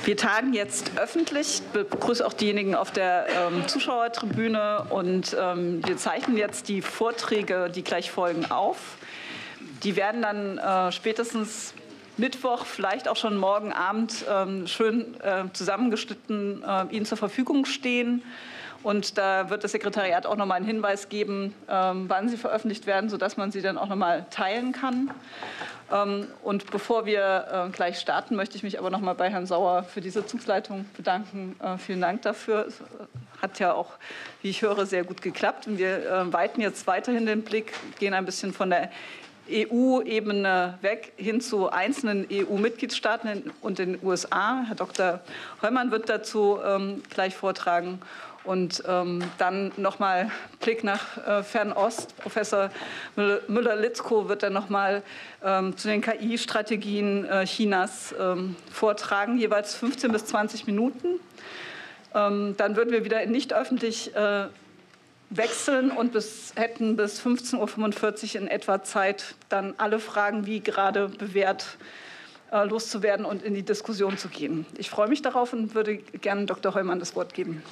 Wir tagen jetzt öffentlich. Ich begrüße auch diejenigen auf der Zuschauertribüne. Und wir zeichnen jetzt die Vorträge, die gleich folgen, auf. Die werden dann spätestens Mittwoch, vielleicht auch schon morgen Abend schön zusammengeschnitten Ihnen zur Verfügung stehen. Und da wird das Sekretariat auch noch mal einen Hinweis geben, wann sie veröffentlicht werden, sodass man sie dann auch noch mal teilen kann. Und bevor wir gleich starten, möchte ich mich aber noch mal bei Herrn Sauer für die Sitzungsleitung bedanken. Vielen Dank dafür. Es hat ja auch, wie ich höre, sehr gut geklappt. Und wir weiten jetzt weiterhin den Blick, gehen ein bisschen von der EU-Ebene weg hin zu einzelnen EU-Mitgliedstaaten und den USA. Herr Dr. Heumann wird dazu gleich vortragen. Und dann nochmal Blick nach Fernost. Professor Müller-Litzko wird dann nochmal zu den KI-Strategien Chinas vortragen, jeweils 15 bis 20 Minuten. Dann würden wir wieder nicht öffentlich wechseln und hätten bis 15:45 Uhr in etwa Zeit, dann alle Fragen, wie gerade bewährt, loszuwerden und in die Diskussion zu gehen. Ich freue mich darauf und würde gerne Dr. Heumann das Wort geben.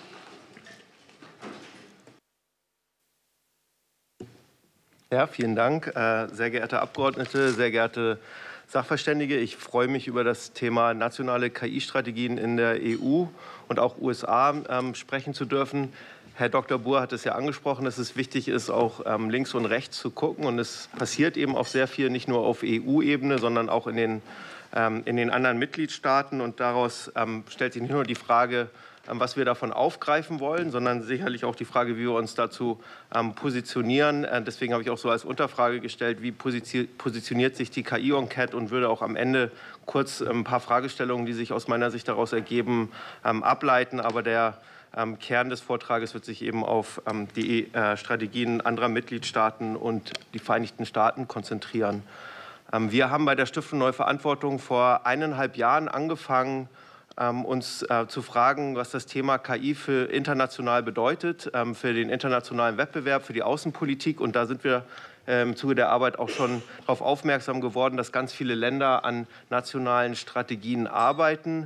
Ja, vielen Dank, sehr geehrte Abgeordnete, sehr geehrte Sachverständige. Ich freue mich, über das Thema nationale KI-Strategien in der EU und auch USA sprechen zu dürfen. Herr Dr. Buhr hat es ja angesprochen, dass es wichtig ist, auch links und rechts zu gucken. Und es passiert eben auch sehr viel, nicht nur auf EU-Ebene, sondern auch in den anderen Mitgliedstaaten. Und daraus stellt sich nicht nur die Frage, was wir davon aufgreifen wollen, sondern sicherlich auch die Frage, wie wir uns dazu positionieren. Deswegen habe ich auch so als Unterfrage gestellt, wie positioniert sich die KI-Enquete, und würde auch am Ende kurz ein paar Fragestellungen, die sich aus meiner Sicht daraus ergeben, ableiten. Aber der Kern des Vortrages wird sich eben auf die Strategien anderer Mitgliedstaaten und die Vereinigten Staaten konzentrieren. Wir haben bei der Stiftung Neue Verantwortung vor 1,5 Jahren angefangen, uns zu fragen, was das Thema KI für international bedeutet, für den internationalen Wettbewerb, für die Außenpolitik. Und da sind wir im Zuge der Arbeit auch schon darauf aufmerksam geworden, dass ganz viele Länder an nationalen Strategien arbeiten.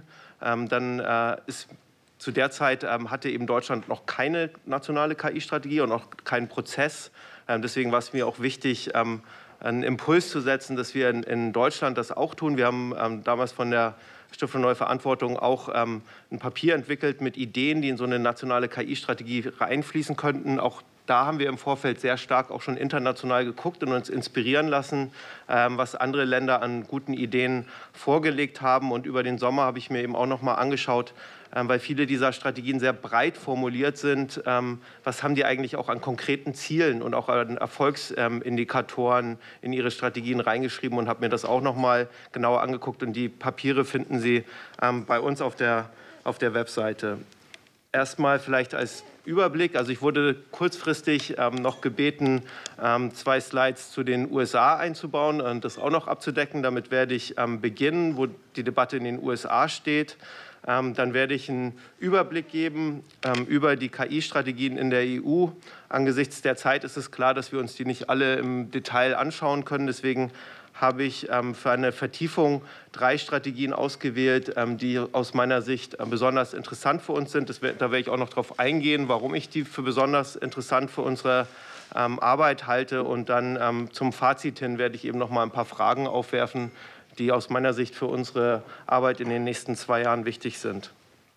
Zu der Zeit hatte eben Deutschland noch keine nationale KI-Strategie und auch keinen Prozess. Deswegen war es mir auch wichtig, einen Impuls zu setzen, dass wir in Deutschland das auch tun. Wir haben damals von der Stiftung Neue Verantwortung auch ein Papier entwickelt mit Ideen, die in so eine nationale KI-Strategie reinfließen könnten. Auch da haben wir im Vorfeld sehr stark auch schon international geguckt und uns inspirieren lassen, was andere Länder an guten Ideen vorgelegt haben. Und über den Sommer habe ich mir eben auch noch mal angeschaut, weil viele dieser Strategien sehr breit formuliert sind. Was haben die eigentlich auch an konkreten Zielen und auch an Erfolgsindikatoren in ihre Strategien reingeschrieben, und habe mir das auch noch mal genauer angeguckt. Und die Papiere finden Sie bei uns auf der Webseite. Erstmal vielleicht als Überblick. Also ich wurde kurzfristig noch gebeten, 2 Slides zu den USA einzubauen und das auch noch abzudecken. Damit werde ich beginnen, wo die Debatte in den USA steht. Dann werde ich einen Überblick geben über die KI-Strategien in der EU. Angesichts der Zeit ist es klar, dass wir uns die nicht alle im Detail anschauen können. Deswegen habe ich für eine Vertiefung 3 Strategien ausgewählt, die aus meiner Sicht besonders interessant für uns sind. Da werde ich auch noch darauf eingehen, warum ich die für besonders interessant für unsere Arbeit halte. Und dann zum Fazit hin werde ich eben noch mal ein paar Fragen aufwerfen, die aus meiner Sicht für unsere Arbeit in den nächsten 2 Jahren wichtig sind.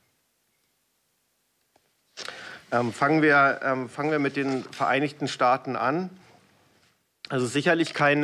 Fangen wir mit den Vereinigten Staaten an. Also sicherlich kein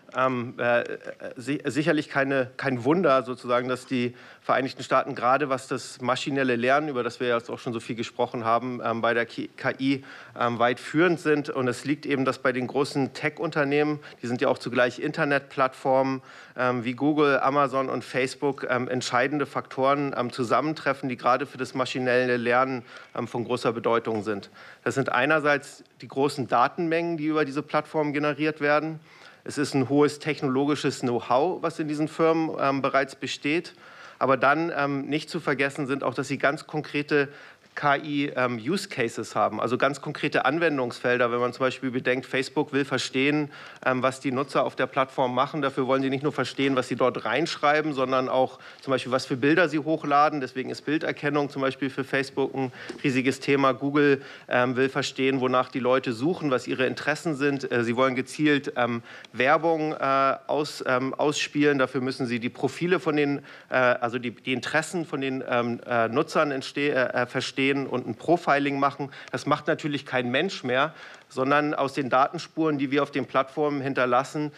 Wunder sozusagen, dass die Vereinigten Staaten gerade was das maschinelle Lernen, über das wir jetzt auch schon so viel gesprochen haben, bei der KI weit führend sind. Und es liegt eben, dass bei den großen Tech-Unternehmen, die sind ja auch zugleich Internetplattformen wie Google, Amazon und Facebook, entscheidende Faktoren zusammentreffen, die gerade für das maschinelle Lernen von großer Bedeutung sind. Das sind einerseits die großen Datenmengen, die über diese Plattformen generiert werden. Es ist ein hohes technologisches Know-how, was in diesen Firmen bereits besteht. Aber dann nicht zu vergessen sind auch, dass sie ganz konkrete KI-Use-Cases haben, also ganz konkrete Anwendungsfelder. Wenn man zum Beispiel bedenkt, Facebook will verstehen, was die Nutzer auf der Plattform machen. Dafür wollen sie nicht nur verstehen, was sie dort reinschreiben, sondern auch zum Beispiel, was für Bilder sie hochladen. Deswegen ist Bilderkennung zum Beispiel für Facebook ein riesiges Thema. Google will verstehen, wonach die Leute suchen, was ihre Interessen sind. Sie wollen gezielt Werbung ausspielen. Dafür müssen sie die Profile von den, also die Interessen von den Nutzern verstehen und ein Profiling machen. Das macht natürlich kein Mensch mehr, sondern aus den Datenspuren, die wir auf den Plattformen hinterlassen,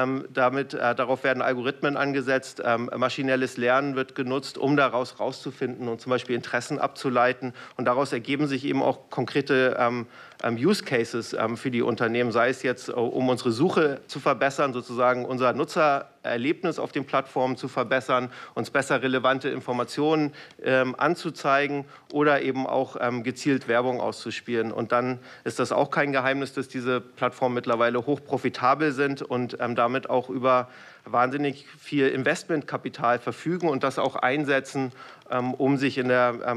darauf werden Algorithmen angesetzt, maschinelles Lernen wird genutzt, um daraus rauszufinden und zum Beispiel Interessen abzuleiten. Und daraus ergeben sich eben auch konkrete Use Cases für die Unternehmen, sei es jetzt, um unsere Suche zu verbessern, sozusagen unser Nutzererlebnis auf den Plattformen zu verbessern, uns besser relevante Informationen anzuzeigen oder eben auch gezielt Werbung auszuspielen. Und dann ist das auch kein Geheimnis, dass diese Plattformen mittlerweile hoch profitabel sind und damit auch über wahnsinnig viel Investmentkapital verfügen und das auch einsetzen, um sich im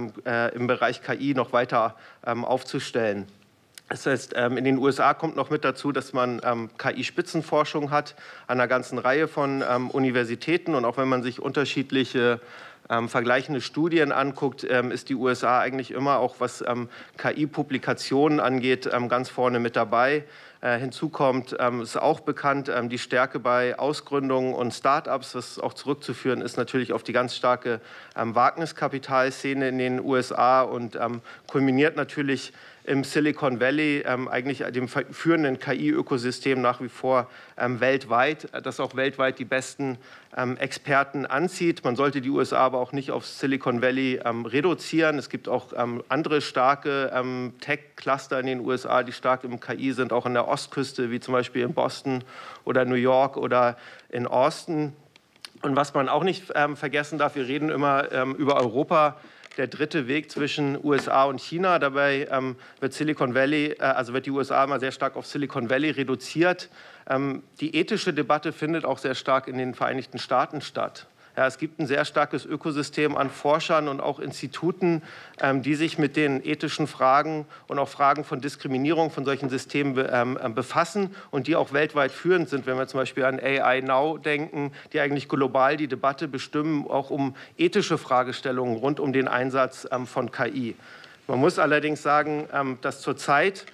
Bereich KI noch weiter aufzustellen. Das heißt, in den USA kommt noch mit dazu, dass man KI-Spitzenforschung hat an einer ganzen Reihe von Universitäten. Und auch wenn man sich unterschiedliche vergleichende Studien anguckt, ist die USA eigentlich immer, auch was KI-Publikationen angeht, ganz vorne mit dabei. Hinzu kommt, ist auch bekannt, die Stärke bei Ausgründungen und Start-ups, was auch zurückzuführen ist natürlich auf die ganz starke Wagniskapitalszene in den USA und kulminiert natürlich im Silicon Valley, eigentlich dem führenden KI-Ökosystem nach wie vor weltweit, das auch weltweit die besten Experten anzieht. Man sollte die USA aber auch nicht auf Silicon Valley reduzieren. Es gibt auch andere starke Tech-Cluster in den USA, die stark im KI sind, auch an der Ostküste, wie zum Beispiel in Boston oder New York oder in Austin. Und was man auch nicht vergessen darf, wir reden immer über Europa, der dritte Weg zwischen USA und China. Dabei wird wird die USA immer sehr stark auf Silicon Valley reduziert. Die ethische Debatte findet auch sehr stark in den Vereinigten Staaten statt. Ja, es gibt ein sehr starkes Ökosystem an Forschern und auch Instituten, die sich mit den ethischen Fragen und auch Fragen von Diskriminierung von solchen Systemen befassen und die auch weltweit führend sind, wenn wir zum Beispiel an AI Now denken, die eigentlich global die Debatte bestimmen, auch um ethische Fragestellungen rund um den Einsatz von KI. Man muss allerdings sagen, dass zurzeit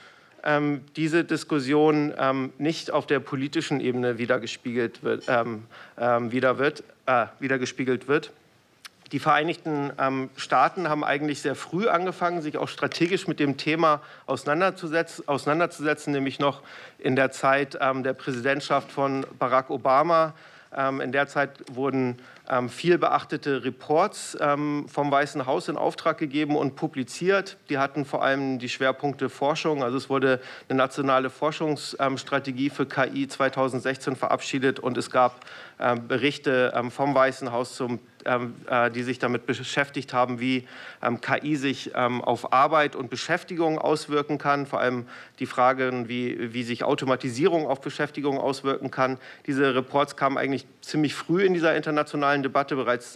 diese Diskussion nicht auf der politischen Ebene wiedergespiegelt wird. Die Vereinigten Staaten haben eigentlich sehr früh angefangen, sich auch strategisch mit dem Thema auseinanderzusetzen, nämlich noch in der Zeit der Präsidentschaft von Barack Obama. In der Zeit wurden viel beachtete Reports vom Weißen Haus in Auftrag gegeben und publiziert. Die hatten vor allem die Schwerpunkte Forschung. Also es wurde eine nationale Forschungsstrategie für KI 2016 verabschiedet und es gab Berichte vom Weißen Haus, die sich damit beschäftigt haben, wie KI sich auf Arbeit und Beschäftigung auswirken kann, vor allem die Fragen, wie sich Automatisierung auf Beschäftigung auswirken kann. Diese Reports kamen eigentlich ziemlich früh in dieser internationalen Debatte, bereits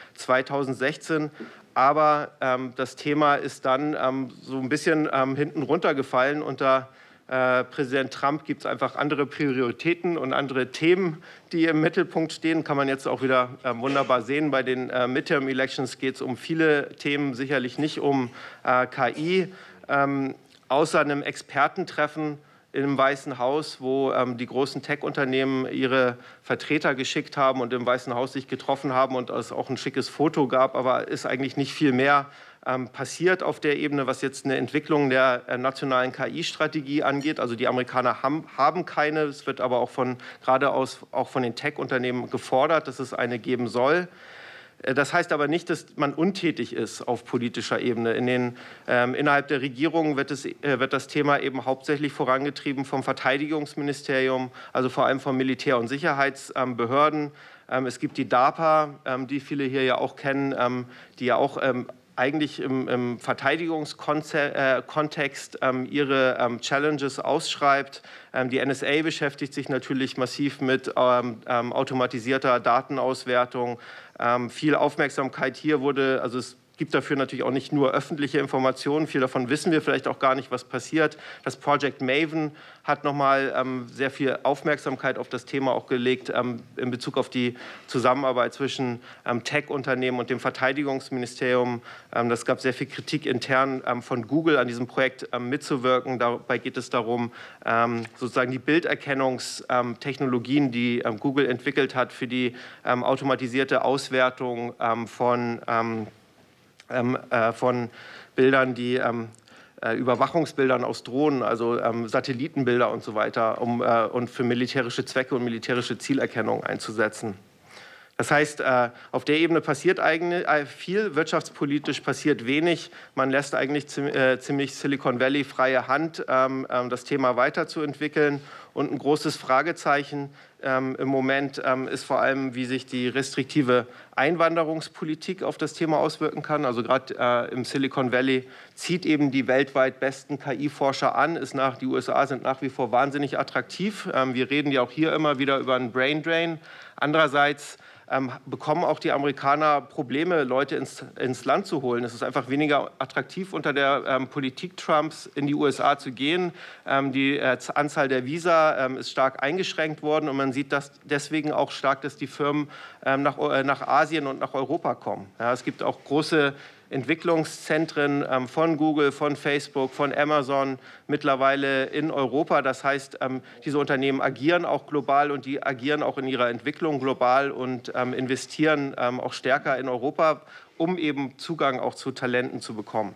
2016. Aber das Thema ist dann so ein bisschen hinten runtergefallen. Unter Präsident Trump gibt es einfach andere Prioritäten und andere Themen, die im Mittelpunkt stehen. Kann man jetzt auch wieder wunderbar sehen. Bei den Midterm-Elections geht es um viele Themen, sicherlich nicht um KI. Außer einem Expertentreffen im Weißen Haus, wo die großen Tech-Unternehmen ihre Vertreter geschickt haben und im Weißen Haus sich getroffen haben und es auch ein schickes Foto gab, aber ist eigentlich nicht viel mehr passiert auf der Ebene, was jetzt eine Entwicklung der nationalen KI-Strategie angeht. Also die Amerikaner haben keine, es wird aber auch auch von den Tech-Unternehmen gefordert, dass es eine geben soll. Das heißt aber nicht, dass man untätig ist auf politischer Ebene. Innerhalb der Regierung wird das Thema eben hauptsächlich vorangetrieben vom Verteidigungsministerium, also vor allem von Militär- und Sicherheitsbehörden. Es gibt die DARPA, die viele hier ja auch kennen, die ja auch eigentlich im Verteidigungskontext ihre Challenges ausschreibt. Die NSA beschäftigt sich natürlich massiv mit automatisierter Datenauswertung. Viel Aufmerksamkeit hier wurde, also es gibt dafür natürlich auch nicht nur öffentliche Informationen. Viel davon wissen wir vielleicht auch gar nicht, was passiert. Das Project Maven hat nochmal sehr viel Aufmerksamkeit auf das Thema auch gelegt in Bezug auf die Zusammenarbeit zwischen Tech-Unternehmen und dem Verteidigungsministerium. Das gab sehr viel Kritik intern von Google an diesem Projekt mitzuwirken. Dabei geht es darum, sozusagen die Bilderkennungstechnologien, die Google entwickelt hat für die automatisierte Auswertung von Bildern, die Überwachungsbildern aus Drohnen, also Satellitenbilder und so weiter, und für militärische Zwecke und militärische Zielerkennung einzusetzen. Das heißt, auf der Ebene passiert eigentlich viel, wirtschaftspolitisch passiert wenig. Man lässt eigentlich ziemlich Silicon Valley freie Hand, das Thema weiterzuentwickeln. Und ein großes Fragezeichen im Moment ist vor allem, wie sich die restriktive Einwanderungspolitik auf das Thema auswirken kann. Also gerade im Silicon Valley zieht eben die weltweit besten KI-Forscher an. Die USA sind nach wie vor wahnsinnig attraktiv. Wir reden ja auch hier immer wieder über einen Brain Drain. Andererseits bekommen auch die Amerikaner Probleme, Leute ins Land zu holen. Es ist einfach weniger attraktiv, unter der Politik Trumps in die USA zu gehen. Die Anzahl der Visa ist stark eingeschränkt worden und man sieht das deswegen auch stark, dass die Firmen nach Asien und nach Europa kommen. Ja, es gibt auch große Entwicklungszentren von Google, von Facebook, von Amazon mittlerweile in Europa. Das heißt, diese Unternehmen agieren auch global und die agieren auch in ihrer Entwicklung global und investieren auch stärker in Europa, um eben Zugang auch zu Talenten zu bekommen.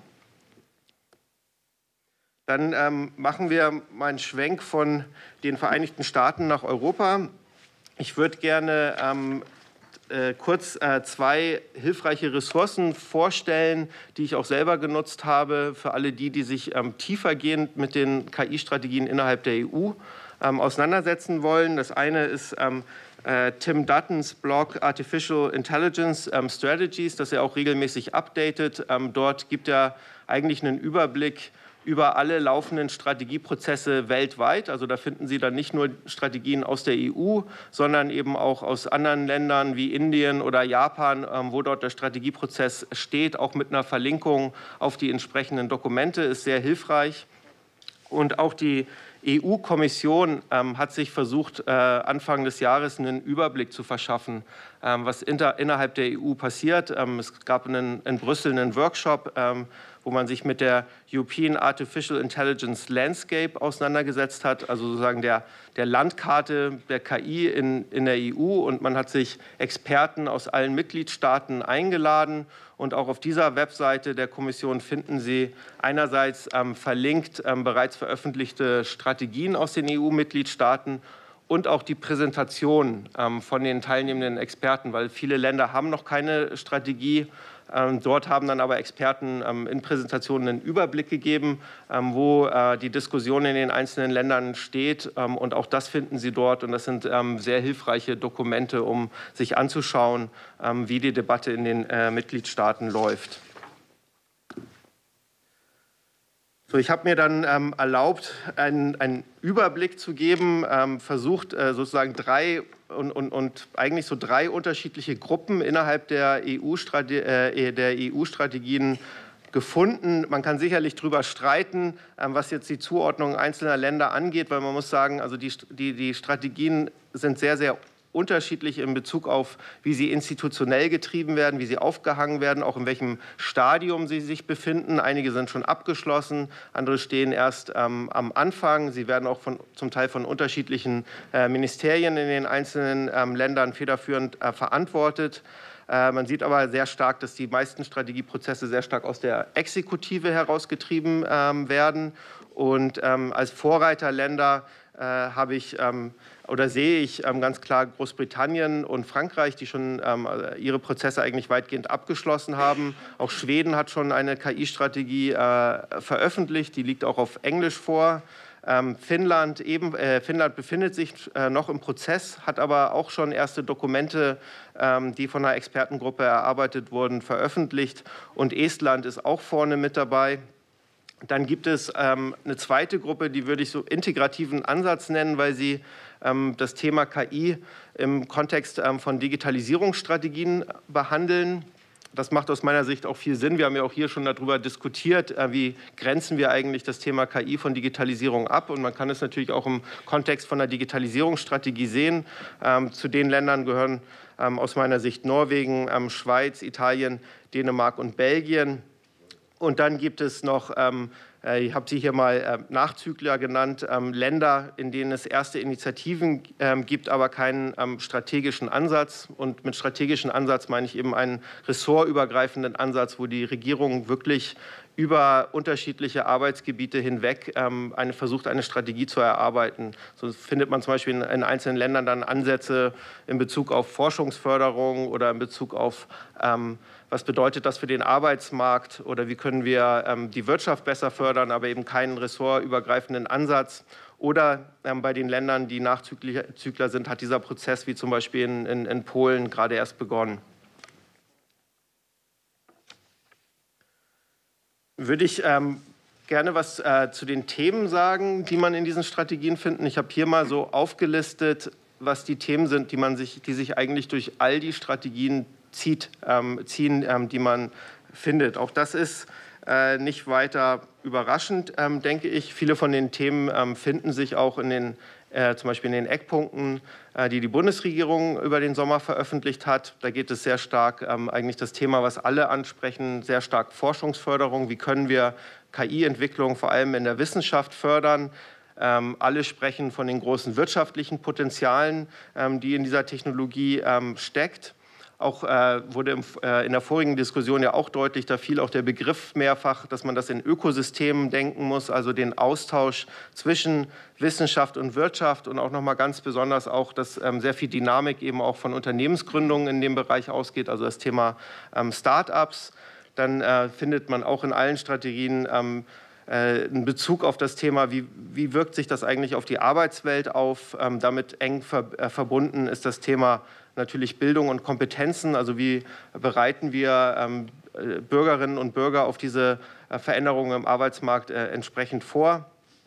Dann machen wir mal einen Schwenk von den Vereinigten Staaten nach Europa. Ich würde gerne kurz zwei hilfreiche Ressourcen vorstellen, die ich auch selber genutzt habe, für alle die sich tiefergehend mit den KI-Strategien innerhalb der EU auseinandersetzen wollen. Das eine ist Tim Duttons Blog Artificial Intelligence Strategies, das er auch regelmäßig updatet. Dort gibt er eigentlich einen Überblick über alle laufenden Strategieprozesse weltweit. Also da finden Sie dann nicht nur Strategien aus der EU, sondern eben auch aus anderen Ländern wie Indien oder Japan, wo dort der Strategieprozess steht, auch mit einer Verlinkung auf die entsprechenden Dokumente, ist sehr hilfreich. Und auch die EU-Kommission hat sich versucht, Anfang des Jahres einen Überblick zu verschaffen, was innerhalb der EU passiert. Es gab in Brüssel einen Workshop, wo man sich mit der European Artificial Intelligence Landscape auseinandergesetzt hat, also sozusagen der Landkarte der KI in der EU. Und man hat sich Experten aus allen Mitgliedstaaten eingeladen. Und auch auf dieser Webseite der Kommission finden Sie einerseits verlinkt bereits veröffentlichte Strategien aus den EU-Mitgliedstaaten und auch die Präsentation von den teilnehmenden Experten, weil viele Länder haben noch keine Strategie. Dort haben dann aber Experten in Präsentationen einen Überblick gegeben, wo die Diskussion in den einzelnen Ländern steht. Und auch das finden Sie dort. Und das sind sehr hilfreiche Dokumente, um sich anzuschauen, wie die Debatte in den Mitgliedstaaten läuft. So, ich habe mir dann erlaubt, einen Überblick zu geben, versucht sozusagen drei unterschiedliche Gruppen innerhalb der EU-Strategien gefunden. Man kann sicherlich darüber streiten, was jetzt die Zuordnung einzelner Länder angeht, weil man muss sagen, also die Strategien sind sehr, sehr unterschiedlich in Bezug auf, wie sie institutionell getrieben werden, wie sie aufgehangen werden, auch in welchem Stadium sie sich befinden. Einige sind schon abgeschlossen, andere stehen erst am Anfang. Sie werden auch zum Teil von unterschiedlichen Ministerien in den einzelnen Ländern federführend verantwortet. Man sieht aber sehr stark, dass die meisten Strategieprozesse sehr stark aus der Exekutive herausgetrieben werden. Und als Vorreiterländer sehe ich ganz klar Großbritannien und Frankreich, die schon ihre Prozesse eigentlich weitgehend abgeschlossen haben. Auch Schweden hat schon eine KI-Strategie veröffentlicht, die liegt auch auf Englisch vor. Finnland befindet sich noch im Prozess, hat aber auch schon erste Dokumente, die von einer Expertengruppe erarbeitet wurden, veröffentlicht. Und Estland ist auch vorne mit dabei. Dann gibt es eine zweite Gruppe, die würde ich so integrativen Ansatz nennen, weil sie das Thema KI im Kontext von Digitalisierungsstrategien behandeln. das macht aus meiner Sicht auch viel Sinn. Wir haben ja auch hier schon darüber diskutiert, wie grenzen wir eigentlich das Thema KI von Digitalisierung ab. Und man kann es natürlich auch im Kontext von einer Digitalisierungsstrategie sehen. Zu den Ländern gehören aus meiner Sicht Norwegen, Schweiz, Italien, Dänemark und Belgien. Und dann gibt es noch, ich habe sie hier mal Nachzügler genannt, Länder, in denen es erste Initiativen gibt, aber keinen strategischen Ansatz. Und mit strategischen Ansatz meine ich eben einen ressortübergreifenden Ansatz, wo die Regierung wirklich über unterschiedliche Arbeitsgebiete hinweg versucht, eine Strategie zu erarbeiten. So findet man zum Beispiel in einzelnen Ländern dann Ansätze in Bezug auf Forschungsförderung oder in Bezug auf was bedeutet das für den Arbeitsmarkt oder wie können wir die Wirtschaft besser fördern, aber eben keinen ressortübergreifenden Ansatz. Oder bei den Ländern, die Nachzügler sind, hat dieser Prozess wie zum Beispiel in Polen gerade erst begonnen. Würde ich gerne was zu den Themen sagen, die man in diesen Strategien finden. Ich habe hier mal so aufgelistet, was die Themen sind, die sich eigentlich durch all die Strategien ziehen, die man findet. Auch das ist nicht weiter überraschend, denke ich. Viele von den Themen finden sich auch zum Beispiel in den Eckpunkten, die die Bundesregierung über den Sommer veröffentlicht hat. Da geht es sehr stark eigentlich das Thema, was alle ansprechen, sehr stark Forschungsförderung. Wie können wir KI-Entwicklung vor allem in der Wissenschaft fördern? Alle sprechen von den großen wirtschaftlichen Potenzialen, die in dieser Technologie steckt. Auch wurde in der vorigen Diskussion ja auch deutlich, da fiel auch der Begriff mehrfach, dass man das in Ökosystemen denken muss, also den Austausch zwischen Wissenschaft und Wirtschaft und auch noch mal ganz besonders auch, dass sehr viel Dynamik eben auch von Unternehmensgründungen in dem Bereich ausgeht, also das Thema Start-ups. Dann findet man auch in allen Strategien einen Bezug auf das Thema, wie wirkt sich das eigentlich auf die Arbeitswelt auf. Damit eng verbunden ist das Thema natürlich Bildung und Kompetenzen, also wie bereiten wir Bürgerinnen und Bürger auf diese Veränderungen im Arbeitsmarkt entsprechend vor.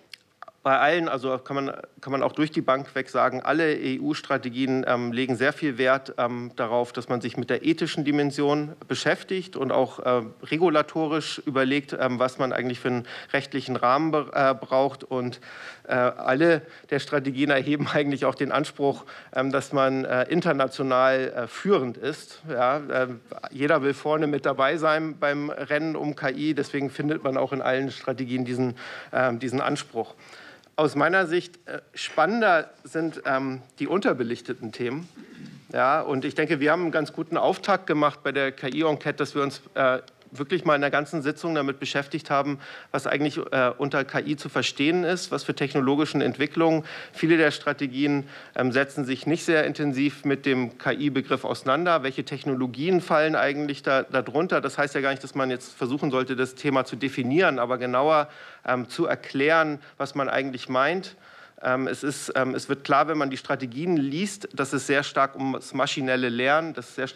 Bei allen, also kann man auch durch die Bank weg sagen, alle EU-Strategien legen sehr viel Wert darauf, dass man sich mit der ethischen Dimension beschäftigt und auch regulatorisch überlegt, was man eigentlich für einen rechtlichen Rahmen braucht. Und alle der Strategien erheben eigentlich auch den Anspruch, dass man international führend ist. Ja, jeder will vorne mit dabei sein beim Rennen um KI, deswegen findet man auch in allen Strategien diesen Anspruch. Aus meiner Sicht spannender sind die unterbelichteten Themen. Ja, und ich denke, wir haben einen ganz guten Auftakt gemacht bei der KI-Enquete, dass wir uns wirklich mal in der ganzen Sitzung damit beschäftigt haben, was eigentlich unter KI zu verstehen ist, was für technologischen Entwicklungen. Viele der Strategien setzen sich nicht sehr intensiv mit dem KI-Begriff auseinander. Welche Technologien fallen eigentlich darunter? Das heißt ja gar nicht, dass man jetzt versuchen sollte, das Thema zu definieren, aber genauer zu erklären, was man eigentlich meint. Es wird klar, wenn man die Strategien liest, dass es sehr stark ums maschinelle Lernen,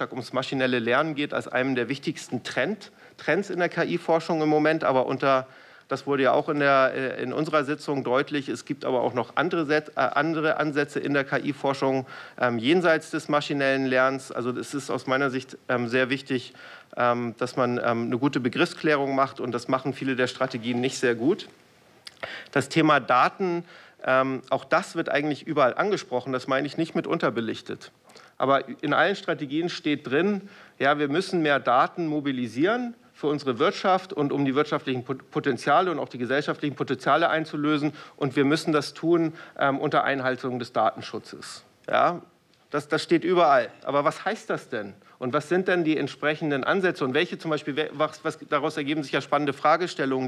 geht als einem der wichtigsten Trends in der KI-Forschung im Moment. Aber das wurde ja auch in unserer Sitzung deutlich, es gibt aber auch noch andere Ansätze in der KI-Forschung jenseits des maschinellen Lernens. Also es ist aus meiner Sicht sehr wichtig, dass man eine gute Begriffsklärung macht und das machen viele der Strategien nicht sehr gut. Das Thema Daten, auch das wird eigentlich überall angesprochen, das meine ich nicht mit unterbelichtet. Aber in allen Strategien steht drin, ja, wir müssen mehr Daten mobilisieren für unsere Wirtschaft und um die wirtschaftlichen Potenziale und auch die gesellschaftlichen Potenziale einzulösen. Und wir müssen das tun unter Einhaltung des Datenschutzes. Ja, das steht überall. Aber was heißt das denn? Und was sind denn die entsprechenden Ansätze? Und welche zum Beispiel, daraus ergeben sich ja spannende Fragestellungen,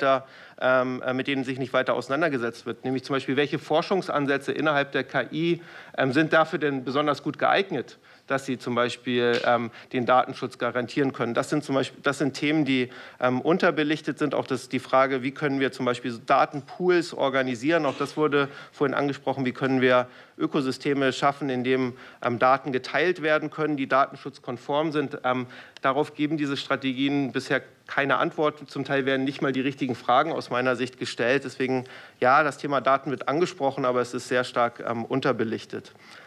mit denen sich nicht weiter auseinandergesetzt wird. Nämlich zum Beispiel, welche Forschungsansätze innerhalb der KI sind dafür denn besonders gut geeignet, dass sie zum Beispiel den Datenschutz garantieren können. Das sind Themen, die unterbelichtet sind. Auch die Frage, wie können wir zum Beispiel Datenpools organisieren. Auch das wurde vorhin angesprochen. Wie können wir Ökosysteme schaffen, in denen Daten geteilt werden können, die datenschutzkonform sind. Darauf geben diese Strategien bisher keine Antwort. Zum Teil werden nicht mal die richtigen Fragen aus meiner Sicht gestellt. Deswegen, ja, das Thema Daten wird angesprochen, aber es ist sehr stark unterbelichtet.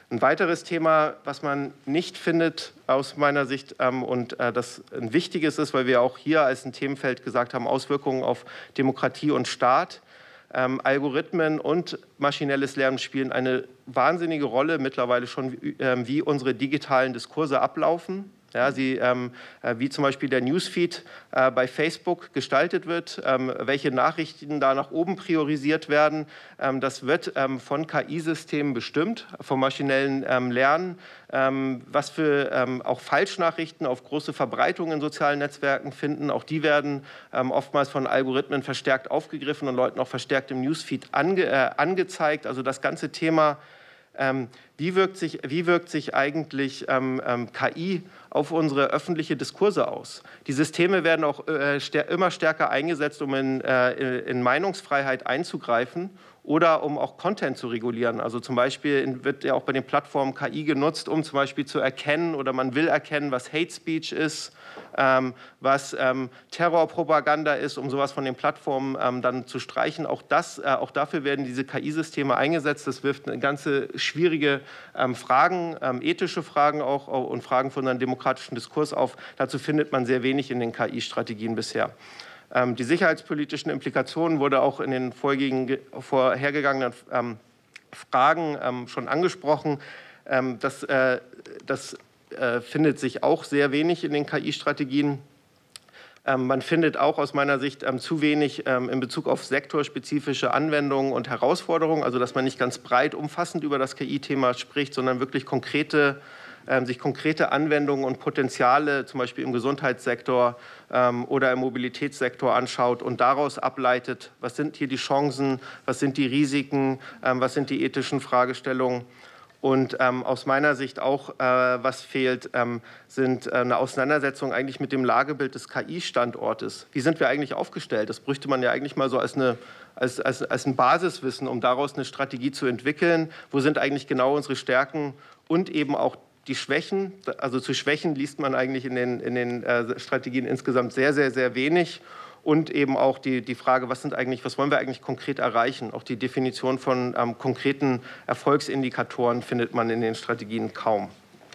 Ein weiteres Thema, was man nicht findet aus meiner Sicht und das ein wichtiges ist, weil wir auch hier als ein Themenfeld gesagt haben, Auswirkungen auf Demokratie und Staat. Algorithmen und maschinelles Lernen spielen eine wahnsinnige Rolle mittlerweile schon, wie unsere digitalen Diskurse ablaufen. Ja, wie zum Beispiel der Newsfeed bei Facebook gestaltet wird, welche Nachrichten da nach oben priorisiert werden. Das wird von KI-Systemen bestimmt, vom maschinellen Lernen. Was für auch Falschnachrichten auf große Verbreitung in sozialen Netzwerken finden, auch die werden oftmals von Algorithmen verstärkt aufgegriffen und Leuten auch verstärkt im Newsfeed angezeigt. Also das ganze Thema, wie wirkt sich eigentlich KI auf unsere öffentliche Diskurse aus? Die Systeme werden auch immer stärker eingesetzt, um in Meinungsfreiheit einzugreifen oder um auch Content zu regulieren. Also zum Beispiel wird ja auch bei den Plattformen KI genutzt, um zum Beispiel zu erkennen oder man will erkennen, was Hate Speech ist, was Terrorpropaganda ist, um sowas von den Plattformen dann zu streichen. Auch dafür werden diese KI-Systeme eingesetzt. Das wirft eine ganze schwierige Fragen, ethische Fragen auch und Fragen von einem demokratischen Diskurs auf. Dazu findet man sehr wenig in den KI-Strategien bisher. Die sicherheitspolitischen Implikationen wurde auch in den vorhergegangenen Fragen schon angesprochen. Das findet sich auch sehr wenig in den KI-Strategien. Man findet auch aus meiner Sicht zu wenig in Bezug auf sektorspezifische Anwendungen und Herausforderungen, also dass man nicht ganz breit umfassend über das KI-Thema spricht, sondern wirklich sich konkrete Anwendungen und Potenziale, zum Beispiel im Gesundheitssektor oder im Mobilitätssektor anschaut und daraus ableitet, was sind hier die Chancen, was sind die Risiken, was sind die ethischen Fragestellungen. Und aus meiner Sicht auch, was fehlt, sind eine Auseinandersetzung eigentlich mit dem Lagebild des KI-Standortes. Wie sind wir eigentlich aufgestellt? Das bräuchte man ja eigentlich mal so als ein Basiswissen, um daraus eine Strategie zu entwickeln. Wo sind eigentlich genau unsere Stärken und eben auch die Schwächen? Also zu Schwächen liest man eigentlich in den Strategien insgesamt sehr, sehr, sehr wenig. Und eben auch die Frage, was wollen wir eigentlich konkret erreichen? Auch die Definition von konkreten Erfolgsindikatoren findet man in den Strategien kaum.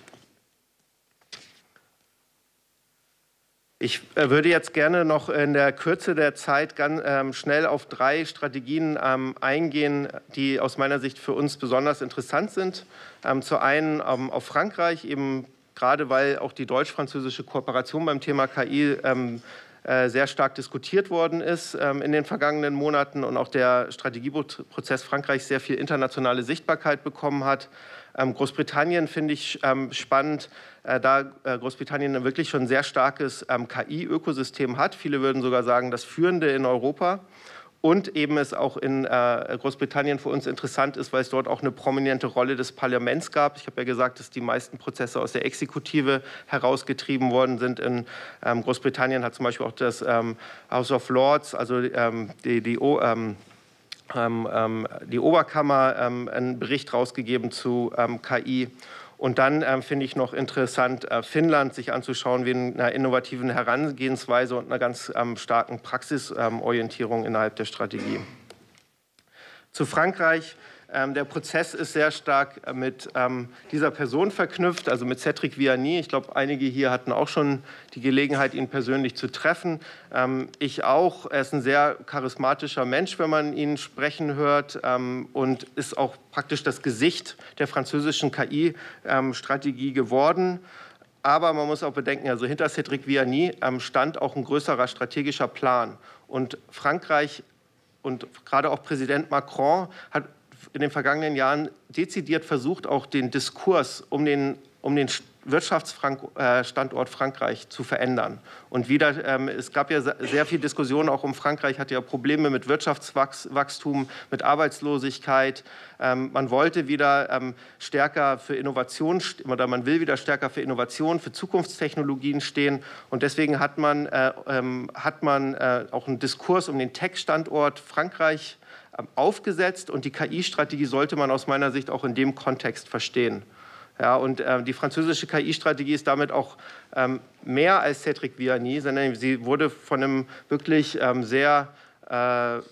Ich würde jetzt gerne noch in der Kürze der Zeit ganz schnell auf 3 Strategien eingehen, die aus meiner Sicht für uns besonders interessant sind. Zu einen auf Frankreich, eben gerade weil auch die deutsch-französische Kooperation beim Thema KI sehr stark diskutiert worden ist in den vergangenen Monaten und auch der Strategieprozess Frankreichs sehr viel internationale Sichtbarkeit bekommen hat. Großbritannien finde ich spannend, da Großbritannien wirklich schon ein sehr starkes KI-Ökosystem hat. Viele würden sogar sagen, das führende in Europa. Und eben es auch in Großbritannien für uns interessant ist, weil es dort auch eine prominente Rolle des Parlaments gab. Ich habe ja gesagt, dass die meisten Prozesse aus der Exekutive herausgetrieben worden sind. In Großbritannien hat zum Beispiel auch das House of Lords, also die Oberkammer, einen Bericht rausgegeben zu KI. Und dann finde ich noch interessant, Finnland sich anzuschauen, wegen einer innovativen Herangehensweise und einer ganz starken Praxisorientierung innerhalb der Strategie. Zu Frankreich. Der Prozess ist sehr stark mit dieser Person verknüpft, also mit Cédric Vianney. Ich glaube, einige hier hatten auch schon die Gelegenheit, ihn persönlich zu treffen. Ich auch. Er ist ein sehr charismatischer Mensch, wenn man ihn sprechen hört, und ist auch praktisch das Gesicht der französischen KI-Strategie geworden. Aber man muss auch bedenken, also hinter Cédric Vianney stand auch ein größerer strategischer Plan. Und Frankreich und gerade auch Präsident Macron hat in den vergangenen Jahren dezidiert versucht, auch den Diskurs um den Wirtschaftsstandort Frankreich zu verändern. Und es gab ja sehr viel Diskussion, auch um Frankreich hatte ja Probleme mit Wirtschaftswachstum, mit Arbeitslosigkeit. Man wollte wieder stärker für Innovation, oder man will wieder stärker für Innovation, für Zukunftstechnologien stehen. Und deswegen hat man auch einen Diskurs um den Tech-Standort Frankreich aufgesetzt. Und die KI-Strategie sollte man aus meiner Sicht auch in dem Kontext verstehen. Ja, und die französische KI-Strategie ist damit auch mehr als Cédric Vianney, sondern sie wurde von einem wirklich sehr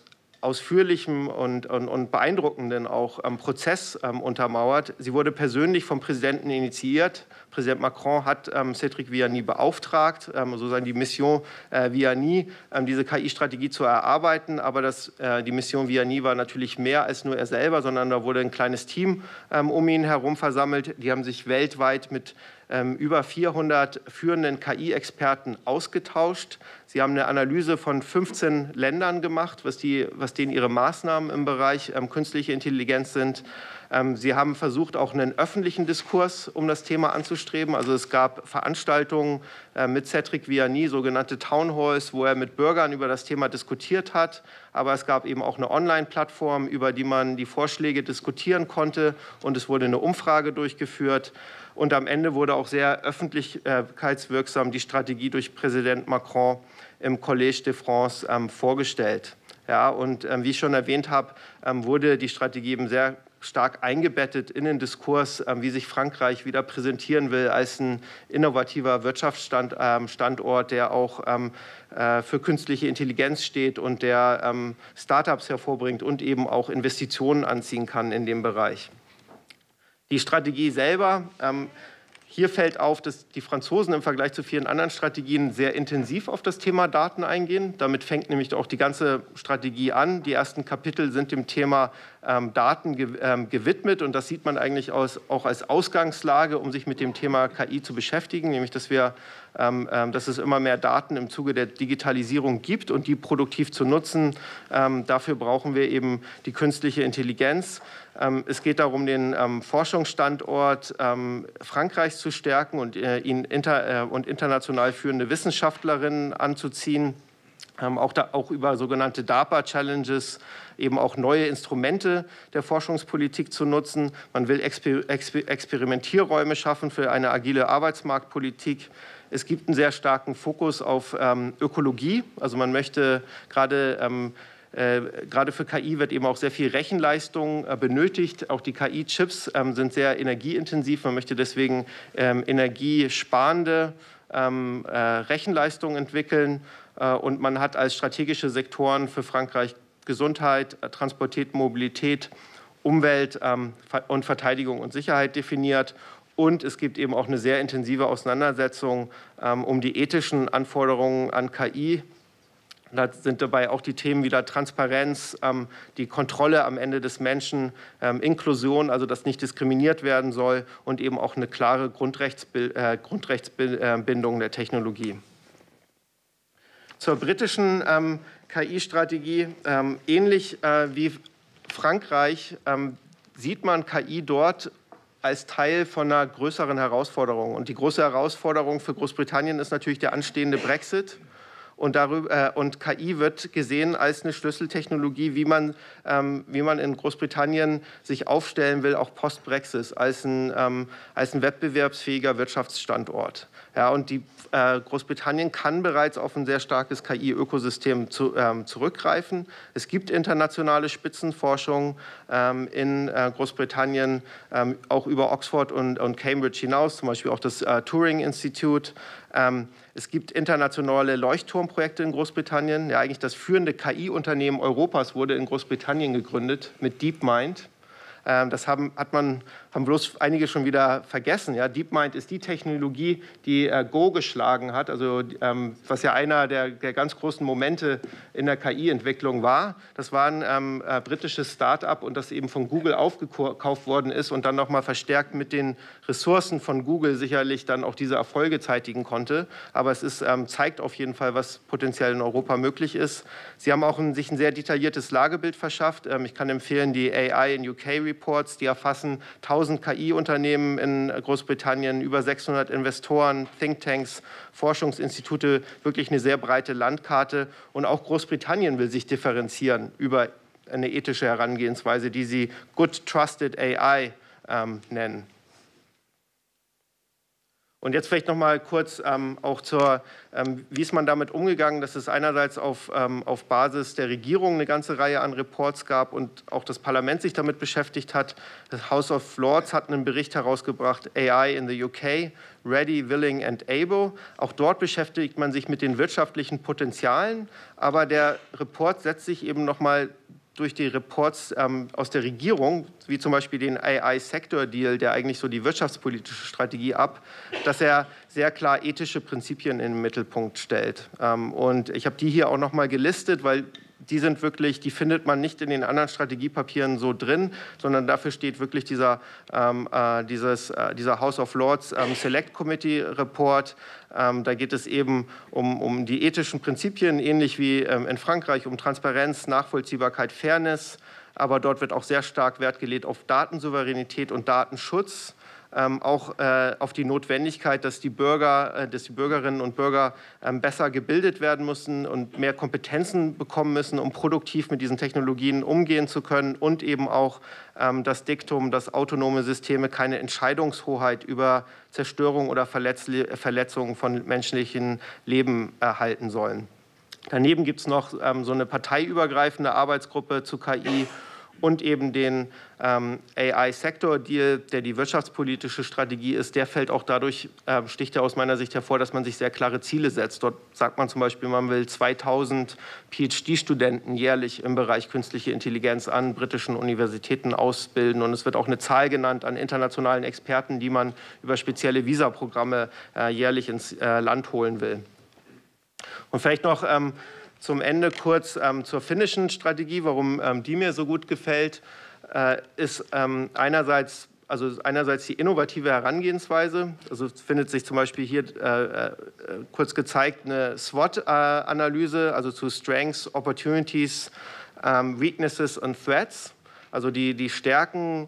ausführlichem und beeindruckenden auch Prozess untermauert. Sie wurde persönlich vom Präsidenten initiiert. Präsident Macron hat Cédric Villani beauftragt, sozusagen die Mission Villani, diese KI-Strategie zu erarbeiten. Aber die Mission Villani war natürlich mehr als nur er selber, sondern da wurde ein kleines Team um ihn herum versammelt. Die haben sich weltweit mit über 400 führenden KI-Experten ausgetauscht. Sie haben eine Analyse von 15 Ländern gemacht, was denen ihre Maßnahmen im Bereich künstliche Intelligenz sind. Sie haben versucht, auch einen öffentlichen Diskurs um das Thema anzustreben. Also es gab Veranstaltungen mit Cédric Villani, sogenannte Town Halls, wo er mit Bürgern über das Thema diskutiert hat. Aber es gab eben auch eine Online-Plattform, über die man die Vorschläge diskutieren konnte. Und es wurde eine Umfrage durchgeführt. Und am Ende wurde auch sehr öffentlichkeitswirksam die Strategie durch Präsident Macron im Collège de France vorgestellt. Ja, und wie ich schon erwähnt habe, wurde die Strategie eben sehr stark eingebettet in den Diskurs, wie sich Frankreich wieder präsentieren will als ein innovativer Wirtschaftsstandort, der auch für künstliche Intelligenz steht und der Start-ups hervorbringt und eben auch Investitionen anziehen kann in dem Bereich. Die Strategie selber, hier fällt auf, dass die Franzosen im Vergleich zu vielen anderen Strategien sehr intensiv auf das Thema Daten eingehen. Damit fängt nämlich auch die ganze Strategie an. Die ersten Kapitel sind dem Thema Daten gewidmet und das sieht man eigentlich auch als Ausgangslage, um sich mit dem Thema KI zu beschäftigen, nämlich dass es immer mehr Daten im Zuge der Digitalisierung gibt und die produktiv zu nutzen. Dafür brauchen wir eben die künstliche Intelligenz. Es geht darum, den Forschungsstandort Frankreichs zu stärken und international führende Wissenschaftlerinnen anzuziehen. Auch über sogenannte DARPA-Challenges eben auch neue Instrumente der Forschungspolitik zu nutzen. Man will Experimentierräume schaffen für eine agile Arbeitsmarktpolitik. Es gibt einen sehr starken Fokus auf Ökologie. Also man möchte gerade für KI wird eben auch sehr viel Rechenleistung benötigt. Auch die KI-Chips sind sehr energieintensiv. Man möchte deswegen energiesparende Rechenleistung entwickeln. Und man hat als strategische Sektoren für Frankreich Gesundheit, Transport, Mobilität, Umwelt und Verteidigung und Sicherheit definiert. Und es gibt eben auch eine sehr intensive Auseinandersetzung um die ethischen Anforderungen an KI. Da sind dabei auch die Themen wieder Transparenz, die Kontrolle am Ende des Menschen, Inklusion, also dass nicht diskriminiert werden soll und eben auch eine klare Grundrechtsbindung der Technologie. Zur britischen KI-Strategie. Ähnlich wie Frankreich sieht man KI dort als Teil von einer größeren Herausforderung. Und die große Herausforderung für Großbritannien ist natürlich der anstehende Brexit. Und KI wird gesehen als eine Schlüsseltechnologie, wie man in Großbritannien sich aufstellen will, auch post-Brexit, als ein wettbewerbsfähiger Wirtschaftsstandort. Ja, und Großbritannien kann bereits auf ein sehr starkes KI-Ökosystem zurückgreifen. Es gibt internationale Spitzenforschung in Großbritannien, auch über Oxford und Cambridge hinaus, zum Beispiel auch das Turing-Institut. Es gibt internationale Leuchtturmprojekte in Großbritannien. Ja, eigentlich das führende KI-Unternehmen Europas wurde in Großbritannien gegründet mit DeepMind. Das haben bloß einige schon wieder vergessen. Ja, DeepMind ist die Technologie, die Go geschlagen hat, also was ja einer der ganz großen Momente in der KI-Entwicklung war. Das war ein britisches Start-up und das eben von Google aufgekauft worden ist und dann nochmal verstärkt mit den Ressourcen von Google sicherlich dann auch diese Erfolge zeitigen konnte. Aber es zeigt auf jeden Fall, was potenziell in Europa möglich ist. Sie haben auch sich ein sehr detailliertes Lagebild verschafft. Ich kann empfehlen, die AI in UK Reports, die erfassen 1000 KI-Unternehmen in Großbritannien, über 600 Investoren, Thinktanks, Forschungsinstitute, wirklich eine sehr breite Landkarte. Und auch Großbritannien will sich differenzieren über eine ethische Herangehensweise, die sie Good Trusted AI nennen. Und jetzt vielleicht noch mal kurz auch zur, wie ist man damit umgegangen, dass es einerseits auf Basis der Regierung eine ganze Reihe an Reports gab und auch das Parlament sich damit beschäftigt hat. Das House of Lords hat einen Bericht herausgebracht, AI in the UK, Ready, Willing and Able. Auch dort beschäftigt man sich mit den wirtschaftlichen Potenzialen, aber der Report setzt sich eben noch mal durch die Reports aus der Regierung, wie zum Beispiel den AI-Sector-Deal, der eigentlich so die wirtschaftspolitische Strategie ab, dass er sehr klar ethische Prinzipien in den Mittelpunkt stellt. Und ich habe die hier auch noch mal gelistet, weil die sind wirklich, die findet man nicht in den anderen Strategiepapieren so drin, sondern dafür steht wirklich dieser House of Lords Select Committee Report. Da geht es eben um die ethischen Prinzipien, ähnlich wie in Frankreich, um Transparenz, Nachvollziehbarkeit, Fairness. Aber dort wird auch sehr stark Wert gelegt auf Datensouveränität und Datenschutz. Auch auf die Notwendigkeit, dass die Bürgerinnen und Bürger besser gebildet werden müssen und mehr Kompetenzen bekommen müssen, um produktiv mit diesen Technologien umgehen zu können, und eben auch das Diktum, dass autonome Systeme keine Entscheidungshoheit über Zerstörung oder Verletzung von menschlichen Leben erhalten sollen. Daneben gibt es noch so eine parteiübergreifende Arbeitsgruppe zu KI und eben den AI-Sector-Deal, der die wirtschaftspolitische Strategie ist. Der fällt auch dadurch, sticht er aus meiner Sicht hervor, dass man sich sehr klare Ziele setzt. Dort sagt man zum Beispiel, man will 2000 PhD-Studenten jährlich im Bereich künstliche Intelligenz an britischen Universitäten ausbilden. Und es wird auch eine Zahl genannt an internationalen Experten, die man über spezielle Visa-Programme jährlich ins Land holen will. Und vielleicht noch zum Ende kurz zur finnischen Strategie, warum die mir so gut gefällt, ist einerseits die innovative Herangehensweise. Also es findet sich zum Beispiel hier kurz gezeigt eine SWOT-Analyse, also zu Strengths, Opportunities, Weaknesses und Threats. Also die Stärken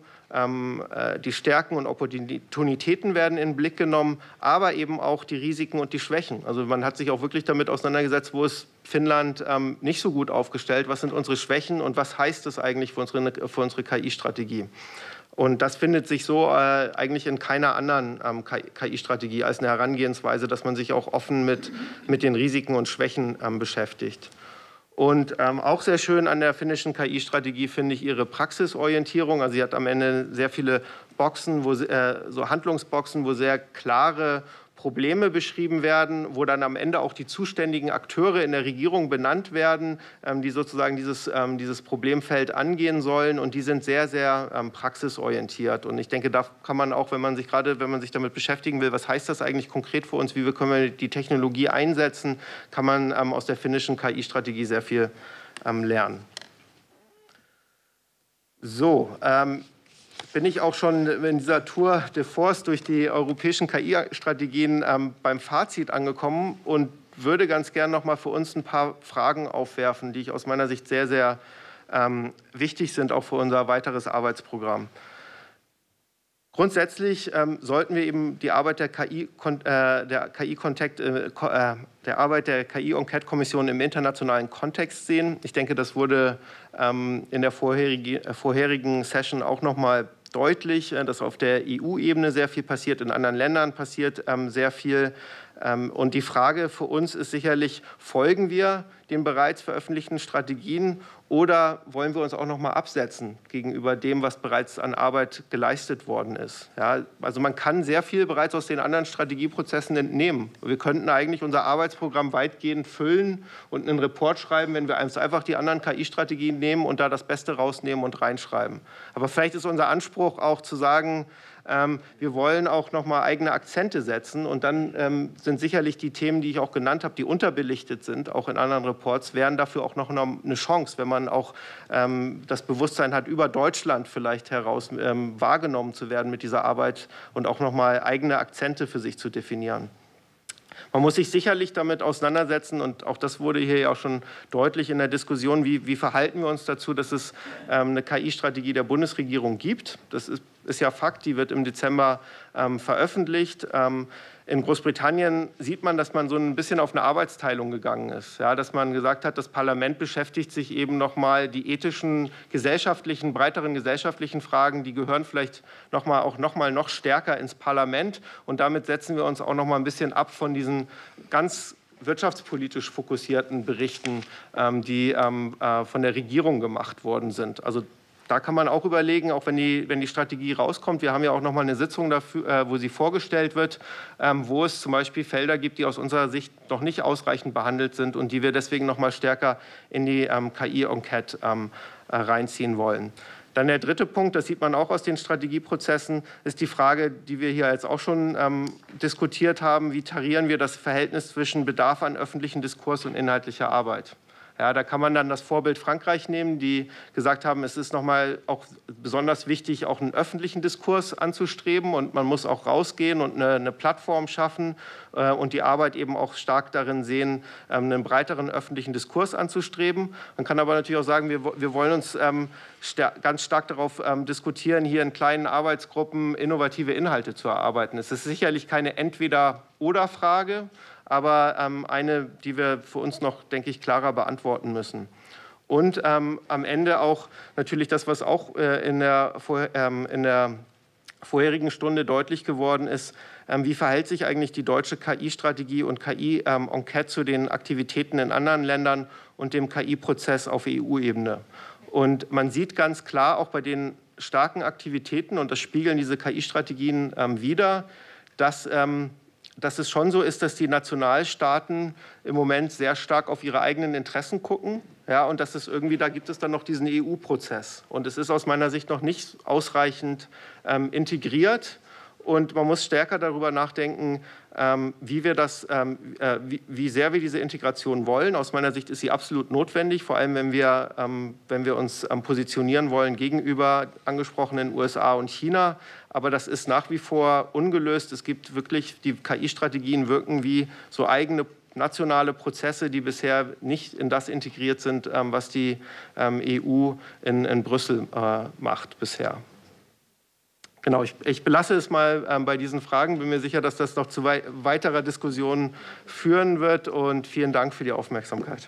und Opportunitäten werden in den Blick genommen, aber eben auch die Risiken und die Schwächen. Also man hat sich auch wirklich damit auseinandergesetzt, wo ist Finnland nicht so gut aufgestellt, was sind unsere Schwächen und was heißt das eigentlich für unsere KI-Strategie. Und das findet sich so eigentlich in keiner anderen KI-Strategie als eine Herangehensweise, dass man sich auch offen mit den Risiken und Schwächen beschäftigt. Und auch sehr schön an der finnischen KI-Strategie finde ich ihre Praxisorientierung. Also sie hat am Ende sehr viele Boxen, so Handlungsboxen, wo sehr klare Probleme beschrieben werden, wo dann am Ende auch die zuständigen Akteure in der Regierung benannt werden, die sozusagen dieses Problemfeld angehen sollen. Und die sind sehr, sehr praxisorientiert. Und ich denke, da kann man auch, wenn man sich damit beschäftigen will, was heißt das eigentlich konkret für uns, können wir die Technologie einsetzen, kann man aus der finnischen KI-Strategie sehr viel lernen. So, bin ich auch schon in dieser Tour de Force durch die europäischen KI-Strategien beim Fazit angekommen und würde ganz gern noch mal für uns ein paar Fragen aufwerfen, die ich aus meiner Sicht sehr, sehr wichtig sind, auch für unser weiteres Arbeitsprogramm. Grundsätzlich sollten wir eben die Arbeit der KI-Enquete-Kommission im internationalen Kontext sehen. Ich denke, das wurde in der vorherigen Session auch noch mal deutlich, dass auf der EU-Ebene sehr viel passiert, in anderen Ländern passiert sehr viel. Und die Frage für uns ist sicherlich, folgen wir den bereits veröffentlichten Strategien oder wollen wir uns auch noch mal absetzen gegenüber dem, was bereits an Arbeit geleistet worden ist? Ja, also man kann sehr viel bereits aus den anderen Strategieprozessen entnehmen. Wir könnten eigentlich unser Arbeitsprogramm weitgehend füllen und einen Report schreiben, wenn wir einfach die anderen KI-Strategien nehmen und da das Beste rausnehmen und reinschreiben. Aber vielleicht ist unser Anspruch auch zu sagen, wir wollen auch noch mal eigene Akzente setzen und dann sind sicherlich die Themen, die ich auch genannt habe, die unterbelichtet sind, auch in anderen Reports, wären dafür auch noch eine Chance, wenn man auch das Bewusstsein hat, über Deutschland vielleicht heraus wahrgenommen zu werden mit dieser Arbeit und auch noch mal eigene Akzente für sich zu definieren. Man muss sich sicherlich damit auseinandersetzen, und auch das wurde hier ja auch schon deutlich in der Diskussion, wie verhalten wir uns dazu, dass es eine KI-Strategie der Bundesregierung gibt. Das ist ja Fakt, die wird im Dezember veröffentlicht. In Großbritannien sieht man, dass man so ein bisschen auf eine Arbeitsteilung gegangen ist. Ja, dass man gesagt hat, das Parlament beschäftigt sich eben nochmal die ethischen, gesellschaftlichen, breiteren gesellschaftlichen Fragen, die gehören vielleicht noch stärker ins Parlament. Und damit setzen wir uns auch noch mal ein bisschen ab von diesen ganz wirtschaftspolitisch fokussierten Berichten, die von der Regierung gemacht worden sind. Also da kann man auch überlegen, auch wenn die Strategie rauskommt, wir haben ja auch noch mal eine Sitzung dafür, wo sie vorgestellt wird, wo es zum Beispiel Felder gibt, die aus unserer Sicht noch nicht ausreichend behandelt sind und die wir deswegen noch mal stärker in die KI-Enquete reinziehen wollen. Dann der dritte Punkt, das sieht man auch aus den Strategieprozessen, ist die Frage, die wir hier jetzt auch schon diskutiert haben, wie tarieren wir das Verhältnis zwischen Bedarf an öffentlichen Diskurs und inhaltlicher Arbeit. Ja, da kann man dann das Vorbild Frankreich nehmen, die gesagt haben, es ist nochmal auch besonders wichtig, auch einen öffentlichen Diskurs anzustreben und man muss auch rausgehen und eine Plattform schaffen und die Arbeit eben auch stark darin sehen, einen breiteren öffentlichen Diskurs anzustreben. Man kann aber natürlich auch sagen, wir wollen uns ganz stark darauf diskutieren, hier in kleinen Arbeitsgruppen innovative Inhalte zu erarbeiten. Es ist sicherlich keine Entweder-oder-Frage, aber eine, die wir für uns noch, denke ich, klarer beantworten müssen. Und am Ende auch natürlich das, was auch in der vorherigen Stunde deutlich geworden ist, wie verhält sich eigentlich die deutsche KI-Strategie und KI-Enquete zu den Aktivitäten in anderen Ländern und dem KI-Prozess auf EU-Ebene. Und man sieht ganz klar auch bei den starken Aktivitäten, und das spiegeln diese KI-Strategien wider, dass es schon so ist, dass die Nationalstaaten im Moment sehr stark auf ihre eigenen Interessen gucken. Ja, und dass es irgendwie, da gibt es dann noch diesen EU-Prozess. Und es ist aus meiner Sicht noch nicht ausreichend integriert. Und man muss stärker darüber nachdenken, wie sehr wir diese Integration wollen. Aus meiner Sicht ist sie absolut notwendig, vor allem wenn wir uns positionieren wollen gegenüber angesprochenen USA und China. Aber das ist nach wie vor ungelöst. Es gibt wirklich, die KI-Strategien wirken wie so eigene nationale Prozesse, die bisher nicht in das integriert sind, was die EU in Brüssel macht bisher. Genau, ich belasse es mal bei diesen Fragen. Bin mir sicher, dass das noch zu weiterer Diskussion führen wird. Und vielen Dank für die Aufmerksamkeit.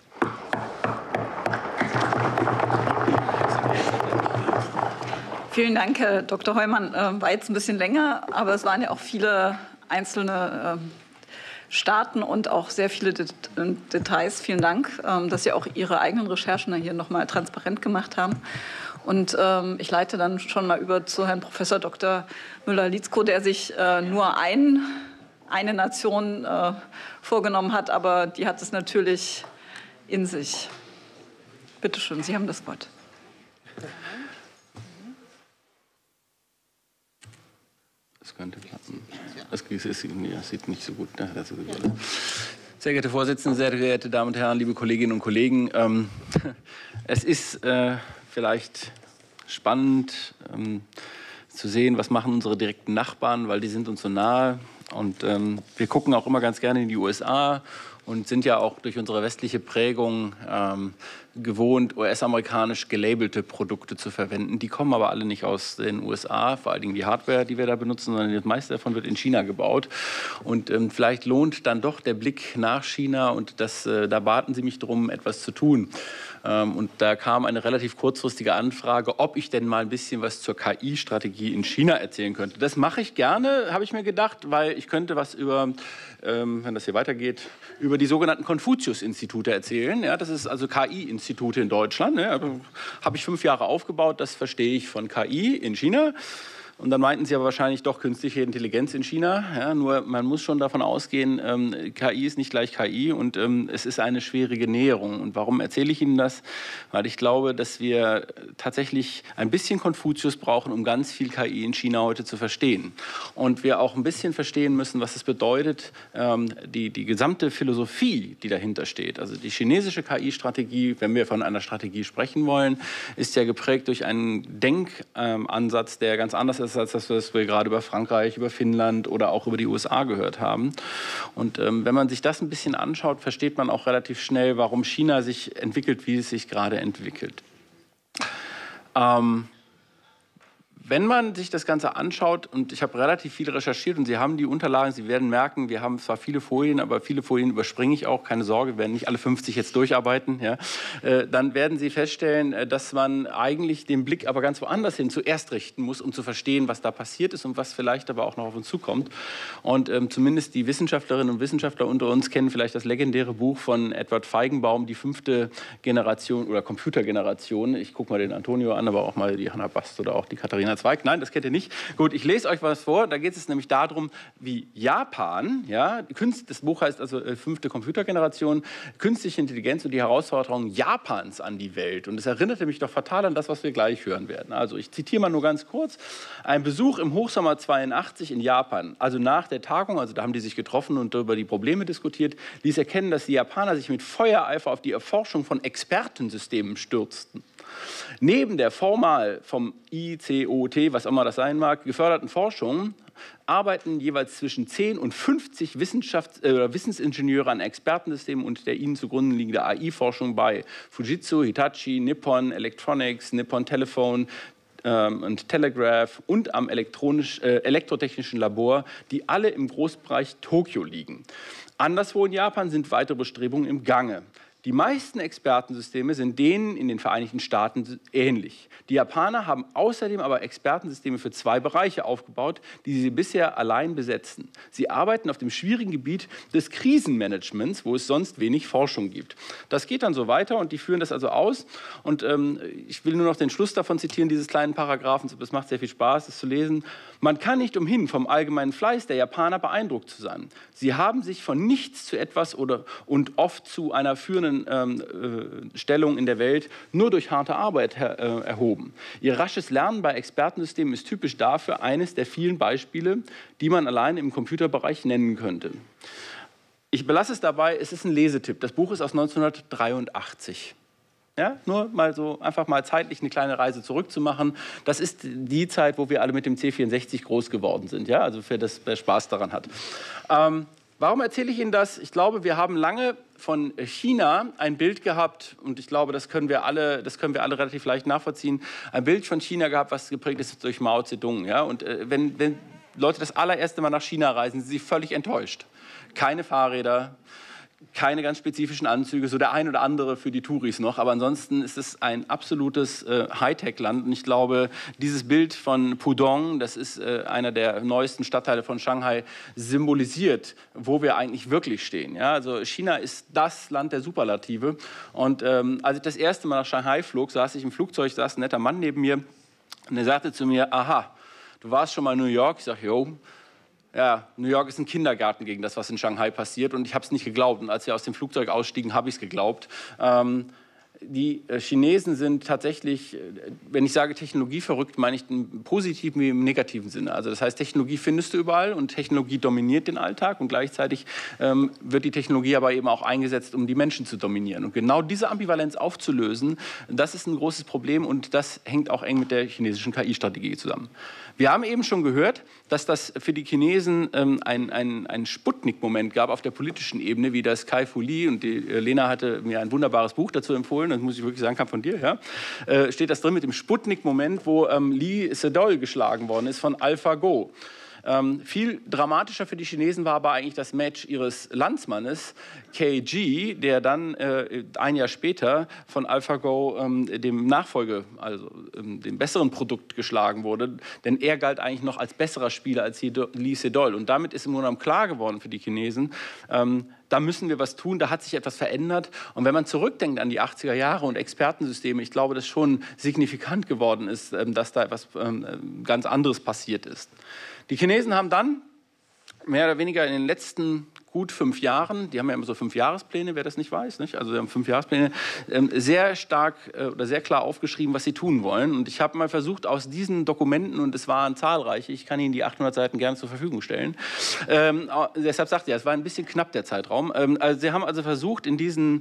Vielen Dank, Herr Dr. Heumann. War jetzt ein bisschen länger, aber es waren ja auch viele einzelne Staaten und auch sehr viele Details. Vielen Dank, dass Sie auch Ihre eigenen Recherchen hier noch mal transparent gemacht haben. Und ich leite dann schon mal über zu Herrn Professor Dr. Müller-Lietzko, der sich nur eine Nation vorgenommen hat, aber die hat es natürlich in sich. Bitte schön, Sie haben das Wort. Das könnte klappen. Das sieht nicht so gut. Sehr geehrte Vorsitzende, sehr geehrte Damen und Herren, liebe Kolleginnen und Kollegen. Es ist vielleicht spannend zu sehen, was machen unsere direkten Nachbarn, weil die sind uns so nahe. Und wir gucken auch immer ganz gerne in die USA und sind ja auch durch unsere westliche Prägung gewohnt, US-amerikanisch gelabelte Produkte zu verwenden. Die kommen aber alle nicht aus den USA, vor allen Dingen die Hardware, die wir da benutzen, sondern das meiste davon wird in China gebaut. Und vielleicht lohnt dann doch der Blick nach China und da baten Sie mich darum, etwas zu tun. Und da kam eine relativ kurzfristige Anfrage, ob ich denn mal ein bisschen was zur KI-Strategie in China erzählen könnte. Das mache ich gerne, habe ich mir gedacht, weil ich könnte was über, wenn das hier weitergeht, über die sogenannten Konfuzius-Institute erzählen. Ja, das ist also KI-Institute in Deutschland. Ja, habe ich 5 Jahre aufgebaut, das verstehe ich von KI in China. Und dann meinten Sie aber wahrscheinlich doch künstliche Intelligenz in China. Ja, nur man muss schon davon ausgehen, KI ist nicht gleich KI und es ist eine schwierige Näherung. Und warum erzähle ich Ihnen das? Weil ich glaube, dass wir tatsächlich ein bisschen Konfuzius brauchen, um ganz viel KI in China heute zu verstehen. Und wir auch ein bisschen verstehen müssen, was es bedeutet, die gesamte Philosophie, die dahinter steht. Also die chinesische KI-Strategie, wenn wir von einer Strategie sprechen wollen, ist ja geprägt durch einen Denkansatz, der ganz anders ist als das, was wir gerade über Frankreich, über Finnland oder auch über die USA gehört haben. Und wenn man sich das ein bisschen anschaut, versteht man auch relativ schnell, warum China sich entwickelt, wie es sich gerade entwickelt. Wenn man sich das Ganze anschaut, und ich habe relativ viel recherchiert und Sie haben die Unterlagen, Sie werden merken, wir haben zwar viele Folien, aber viele Folien überspringe ich auch, keine Sorge, wir werden nicht alle 50 jetzt durcharbeiten, ja, dann werden Sie feststellen, dass man eigentlich den Blick aber ganz woanders hin zuerst richten muss, um zu verstehen, was da passiert ist und was vielleicht aber auch noch auf uns zukommt. Und zumindest die Wissenschaftlerinnen und Wissenschaftler unter uns kennen vielleicht das legendäre Buch von Edward Feigenbaum, die 5. Generation oder Computergeneration. Ich gucke mal den Antonio an, aber auch mal die Hannah Bast oder auch die Katharina Zweig. Nein, das kennt ihr nicht. Gut, ich lese euch was vor. Da geht es nämlich darum, wie Japan, ja, das Buch heißt also 5. Computergeneration, künstliche Intelligenz und die Herausforderungen Japans an die Welt. Und es erinnerte mich doch fatal an das, was wir gleich hören werden. Also ich zitiere mal nur ganz kurz. Ein Besuch im Hochsommer 82 in Japan, also nach der Tagung, also da haben die sich getroffen und über die Probleme diskutiert, ließ erkennen, dass die Japaner sich mit Feuereifer auf die Erforschung von Expertensystemen stürzten. Neben der formal vom ICOT, was auch immer das sein mag, geförderten Forschung arbeiten jeweils zwischen 10 und 50 Wissensingenieure an Expertensystemen und der ihnen zugrunde liegenden AI-Forschung bei. Fujitsu, Hitachi, Nippon Electronics, Nippon Telephone und Telegraph und am elektrotechnischen Labor, die alle im Großbereich Tokio liegen. Anderswo in Japan sind weitere Bestrebungen im Gange. Die meisten Expertensysteme sind denen in den Vereinigten Staaten ähnlich. Die Japaner haben außerdem aber Expertensysteme für 2 Bereiche aufgebaut, die sie bisher allein besetzen. Sie arbeiten auf dem schwierigen Gebiet des Krisenmanagements, wo es sonst wenig Forschung gibt. Das geht dann so weiter und die führen das also aus. Und ich will nur noch den Schluss davon zitieren, dieses kleinen Paragraphens. Es macht sehr viel Spaß, das zu lesen. Man kann nicht umhin, vom allgemeinen Fleiß der Japaner beeindruckt zu sein. Sie haben sich von nichts zu etwas und oft zu einer führenden Stellung in der Welt nur durch harte Arbeit erhoben. Ihr rasches Lernen bei Expertensystemen ist typisch dafür eines der vielen Beispiele, die man allein im Computerbereich nennen könnte. Ich belasse es dabei, es ist ein Lesetipp. Das Buch ist aus 1983. Ja, nur mal so einfach mal zeitlich eine kleine Reise zurückzumachen. Das ist die Zeit, wo wir alle mit dem C64 groß geworden sind. Ja, also wer Spaß daran hat. Warum erzähle ich Ihnen das? Ich glaube, wir haben lange von China ein Bild gehabt, und ich glaube, das können wir alle relativ leicht nachvollziehen, ein Bild von China gehabt, was geprägt ist durch Mao Zedong. Ja? Und wenn Leute das allererste Mal nach China reisen, sind sie völlig enttäuscht. Keine Fahrräder, keine ganz spezifischen Anzüge, so der ein oder andere für die Touris noch, aber ansonsten ist es ein absolutes Hightech-Land. Und ich glaube, dieses Bild von Pudong, das ist einer der neuesten Stadtteile von Shanghai, symbolisiert, wo wir eigentlich wirklich stehen. Ja, also China ist das Land der Superlative. Und als ich das erste Mal nach Shanghai flog, saß ich im Flugzeug, saß ein netter Mann neben mir und er sagte zu mir, aha, du warst schon mal in New York? Ich sage, jo. Ja, New York ist ein Kindergarten gegen das, was in Shanghai passiert. Und ich habe es nicht geglaubt. Und als wir aus dem Flugzeug ausstiegen, habe ich es geglaubt. Die Chinesen sind tatsächlich, wenn ich sage technologieverrückt, meine ich im positiven wie im negativen Sinne. Also das heißt, Technologie findest du überall und Technologie dominiert den Alltag. Und gleichzeitig wird die Technologie aber eben auch eingesetzt, um die Menschen zu dominieren. Und genau diese Ambivalenz aufzulösen, das ist ein großes Problem. Und das hängt auch eng mit der chinesischen KI-Strategie zusammen. Wir haben eben schon gehört, dass das für die Chinesen ein Sputnik-Moment gab auf der politischen Ebene, wie das Kai-Fu Lee, und die Lena hatte mir ein wunderbares Buch dazu empfohlen, das muss ich wirklich sagen, kam von dir, ja, steht das drin mit dem Sputnik-Moment, wo Lee Sedol geschlagen worden ist von AlphaGo. Viel dramatischer für die Chinesen war aber eigentlich das Match ihres Landsmannes, KG, der dann ein Jahr später von AlphaGo dem Nachfolge, also dem besseren Produkt geschlagen wurde. Denn er galt eigentlich noch als besserer Spieler als Lee Sedol. Und damit ist im Grunde genommen klar geworden für die Chinesen, da müssen wir was tun, da hat sich etwas verändert. Und wenn man zurückdenkt an die 80er Jahre und Expertensysteme, ich glaube, dass schon signifikant geworden ist, dass da etwas ganz anderes passiert ist. Die Chinesen haben dann mehr oder weniger in den letzten gut 5 Jahren, die haben ja immer so 5-Jahrespläne, wer das nicht weiß, nicht? Also sie haben 5-Jahrespläne, sehr stark oder sehr klar aufgeschrieben, was sie tun wollen. Und ich habe mal versucht, aus diesen Dokumenten, und es waren zahlreiche, ich kann Ihnen die 800 Seiten gerne zur Verfügung stellen, deshalb sagte ich, es war ein bisschen knapp der Zeitraum. Also sie haben also versucht, in diesen,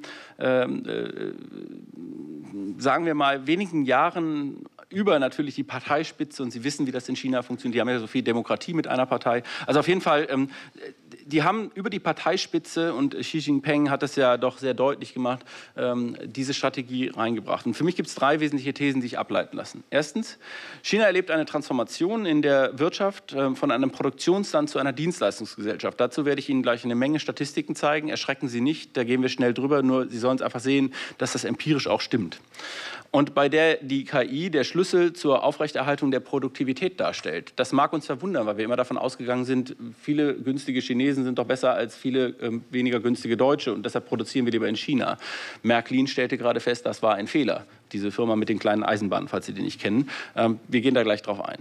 sagen wir mal, wenigen Jahren über natürlich die Parteispitze, und Sie wissen, wie das in China funktioniert, die haben ja so viel Demokratie mit einer Partei. Also auf jeden Fall, die haben über die Parteispitze, und Xi Jinping hat das ja doch sehr deutlich gemacht, diese Strategie reingebracht. Und für mich gibt es 3 wesentliche Thesen, die ich ableiten lassen. Erstens, China erlebt eine Transformation in der Wirtschaft von einem Produktionsland zu einer Dienstleistungsgesellschaft. Dazu werde ich Ihnen gleich eine Menge Statistiken zeigen. Erschrecken Sie nicht, da gehen wir schnell drüber, nur Sie sollen es einfach sehen, dass das empirisch auch stimmt. Und bei der die KI der Schlüssel zur Aufrechterhaltung der Produktivität darstellt. Das mag uns verwundern, weil wir immer davon ausgegangen sind, viele günstige Chinesen sind doch besser als viele weniger günstige Deutsche und deshalb produzieren wir lieber in China. Märklin stellte gerade fest, das war ein Fehler. Diese Firma mit den kleinen Eisenbahnen, falls Sie die nicht kennen. Wir gehen da gleich drauf ein.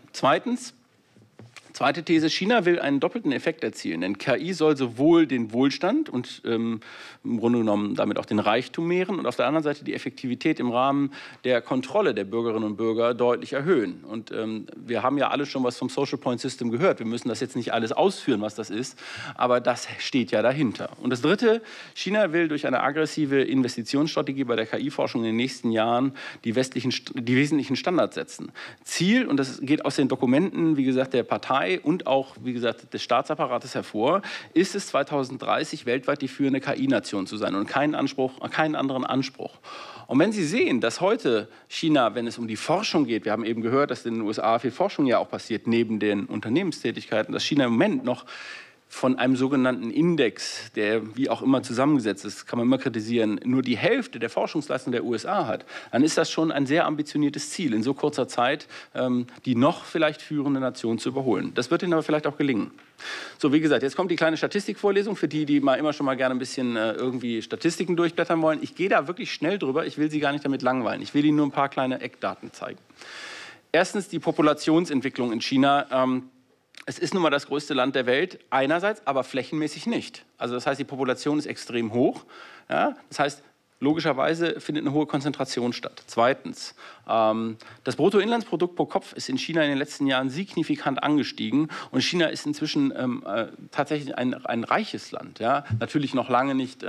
Zweite These, China will einen doppelten Effekt erzielen, denn KI soll sowohl den Wohlstand und im Grunde genommen damit auch den Reichtum mehren und auf der anderen Seite die Effektivität im Rahmen der Kontrolle der Bürgerinnen und Bürger deutlich erhöhen. Und wir haben ja alle schon was vom Social Point System gehört. Wir müssen das jetzt nicht alles ausführen, was das ist, aber das steht ja dahinter. Und das Dritte, China will durch eine aggressive Investitionsstrategie bei der KI-Forschung in den nächsten Jahren die wesentlichen Standards setzen. Ziel, und das geht aus den Dokumenten, wie gesagt, der Partei und auch, wie gesagt, des Staatsapparates hervor, ist es 2030 weltweit die führende KI-Nation zu sein und keinen anderen Anspruch. Und wenn Sie sehen, dass heute China, wenn es um die Forschung geht, wir haben eben gehört, dass in den USA viel Forschung ja auch passiert, neben den Unternehmenstätigkeiten, dass China im Moment noch von einem sogenannten Index, der wie auch immer zusammengesetzt ist, kann man immer kritisieren, nur die Hälfte der Forschungsleistung der USA hat, dann ist das schon ein sehr ambitioniertes Ziel, in so kurzer Zeit die noch vielleicht führende Nation zu überholen. Das wird Ihnen aber vielleicht auch gelingen. So, wie gesagt, jetzt kommt die kleine Statistikvorlesung für die, die immer schon mal gerne ein bisschen irgendwie Statistiken durchblättern wollen. Ich gehe da wirklich schnell drüber, ich will Sie gar nicht damit langweilen. Ich will Ihnen nur ein paar kleine Eckdaten zeigen. Erstens die Populationsentwicklung in China. Es ist nun mal das größte Land der Welt, einerseits, aber flächenmäßig nicht. Also das heißt, die Population ist extrem hoch. Ja? Das heißt, logischerweise findet eine hohe Konzentration statt. Zweitens, das Bruttoinlandsprodukt pro Kopf ist in China in den letzten Jahren signifikant angestiegen und China ist inzwischen tatsächlich ein reiches Land. Ja? Natürlich noch lange nicht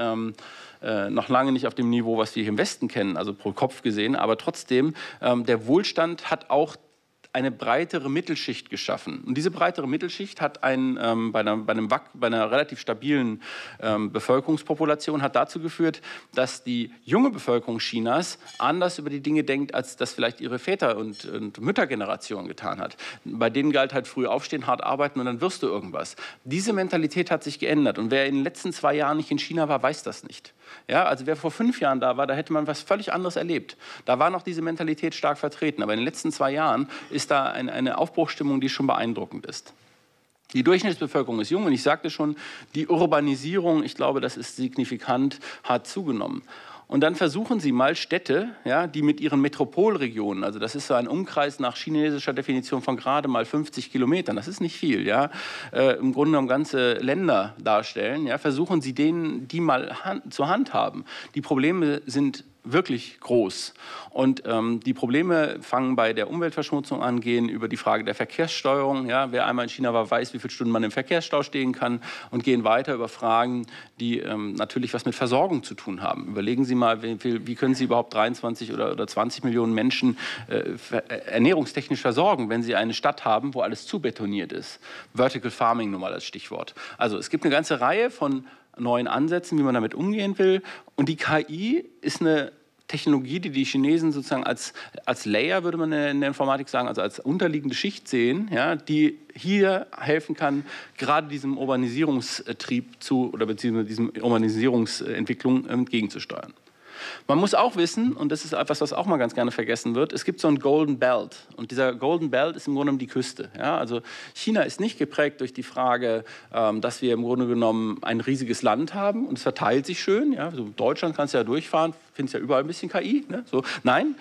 auf dem Niveau, was wir hier im Westen kennen, also pro Kopf gesehen, aber trotzdem, der Wohlstand hat auch eine breitere Mittelschicht geschaffen. Und diese breitere Mittelschicht hat bei einer relativ stabilen Bevölkerungspopulation hat dazu geführt, dass die junge Bevölkerung Chinas anders über die Dinge denkt, als das vielleicht ihre Väter- und Müttergeneration getan hat. Bei denen galt halt früh aufstehen, hart arbeiten und dann wirst du irgendwas. Diese Mentalität hat sich geändert und wer in den letzten 2 Jahren nicht in China war, weiß das nicht. Ja, also wer vor 5 Jahren da war, da hätte man was völlig anderes erlebt. Da war noch diese Mentalität stark vertreten, aber in den letzten 2 Jahren ist da eine Aufbruchsstimmung, die schon beeindruckend ist. Die Durchschnittsbevölkerung ist jung und ich sagte schon, die Urbanisierung, ich glaube, das ist signifikant, hat zugenommen. Und dann versuchen Sie mal Städte, ja, die mit ihren Metropolregionen, also das ist so ein Umkreis nach chinesischer Definition von gerade mal 50 Kilometern, das ist nicht viel, ja, im Grunde genommen ganze Länder darstellen, ja, versuchen Sie die mal zur Hand haben. Die Probleme sind wirklich groß. Und die Probleme fangen bei der Umweltverschmutzung an, gehen über die Frage der Verkehrssteuerung. Ja, wer einmal in China war, weiß, wie viele Stunden man im Verkehrsstau stehen kann und gehen weiter über Fragen, die natürlich was mit Versorgung zu tun haben. Überlegen Sie mal, wie können Sie überhaupt 23 oder 20 Millionen Menschen ernährungstechnisch versorgen, wenn Sie eine Stadt haben, wo alles zubetoniert ist. Vertical Farming nur mal als Stichwort. Also es gibt eine ganze Reihe von neuen Ansätzen, wie man damit umgehen will. Und die KI ist eine Technologie, die die Chinesen sozusagen als Layer, würde man in der Informatik sagen, also als unterliegende Schicht sehen, ja, die hier helfen kann, gerade diesem Urbanisierungstrieb beziehungsweise diesem Urbanisierungsentwicklung entgegenzusteuern. Man muss auch wissen, und das ist etwas, was auch mal ganz gerne vergessen wird, es gibt so einen Golden Belt. Und dieser Golden Belt ist im Grunde genommen die Küste. Ja, also China ist nicht geprägt durch die Frage, dass wir im Grunde genommen ein riesiges Land haben und es verteilt sich schön. Ja, so Deutschland kannst du ja durchfahren, findest ja überall ein bisschen KI. Ne? So, nein.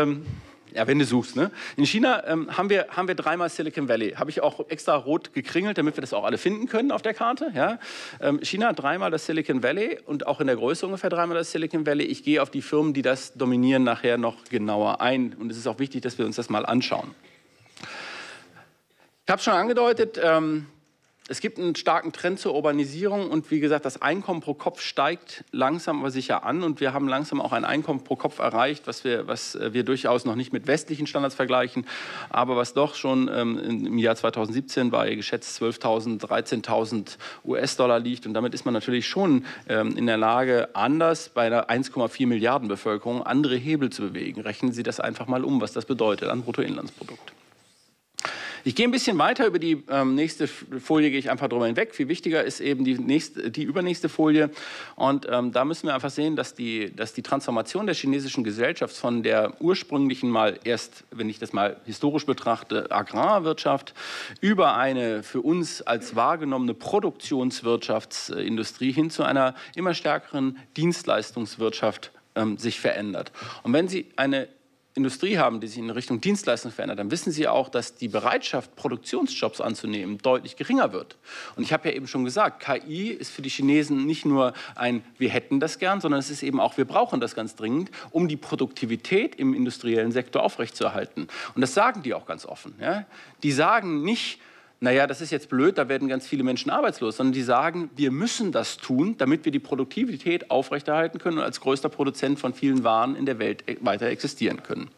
Ja, wenn du suchst. Ne? In China haben wir 3-mal Silicon Valley. Habe ich auch extra rot gekringelt, damit wir das auch alle finden können auf der Karte. Ja? China hat 3-mal das Silicon Valley und auch in der Größe ungefähr 3-mal das Silicon Valley. Ich gehe auf die Firmen, die das dominieren, nachher noch genauer ein. Und es ist auch wichtig, dass wir uns das mal anschauen. Ich habe es schon angedeutet, Es gibt einen starken Trend zur Urbanisierung und wie gesagt, das Einkommen pro Kopf steigt langsam aber sicher an und wir haben langsam auch ein Einkommen pro Kopf erreicht, was wir durchaus noch nicht mit westlichen Standards vergleichen, aber was doch schon im Jahr 2017 bei geschätzt 12.000, 13.000 US-Dollar liegt und damit ist man natürlich schon in der Lage, anders bei einer 1,4 Milliarden Bevölkerung andere Hebel zu bewegen. Rechnen Sie das einfach mal um, was das bedeutet an Bruttoinlandsprodukt. Ich gehe ein bisschen weiter, über die nächste Folie gehe ich einfach drüber hinweg. Viel wichtiger ist eben die übernächste Folie. Und da müssen wir einfach sehen, dass die Transformation der chinesischen Gesellschaft von der ursprünglichen mal erst, wenn ich das mal historisch betrachte, Agrarwirtschaft über eine für uns als wahrgenommene Produktionswirtschaftsindustrie hin zu einer immer stärkeren Dienstleistungswirtschaft sich verändert. Und wenn Sie eine Industrie haben, die sich in Richtung Dienstleistung verändert, dann wissen Sie auch, dass die Bereitschaft, Produktionsjobs anzunehmen, deutlich geringer wird. Und ich habe ja eben schon gesagt, KI ist für die Chinesen nicht nur ein wir hätten das gern, sondern es ist eben auch wir brauchen das ganz dringend, um die Produktivität im industriellen Sektor aufrechtzuerhalten. Und das sagen die auch ganz offen. Ja? Die sagen nicht, naja, das ist jetzt blöd, da werden ganz viele Menschen arbeitslos, sondern die sagen, wir müssen das tun, damit wir die Produktivität aufrechterhalten können und als größter Produzent von vielen Waren in der Welt weiter existieren können.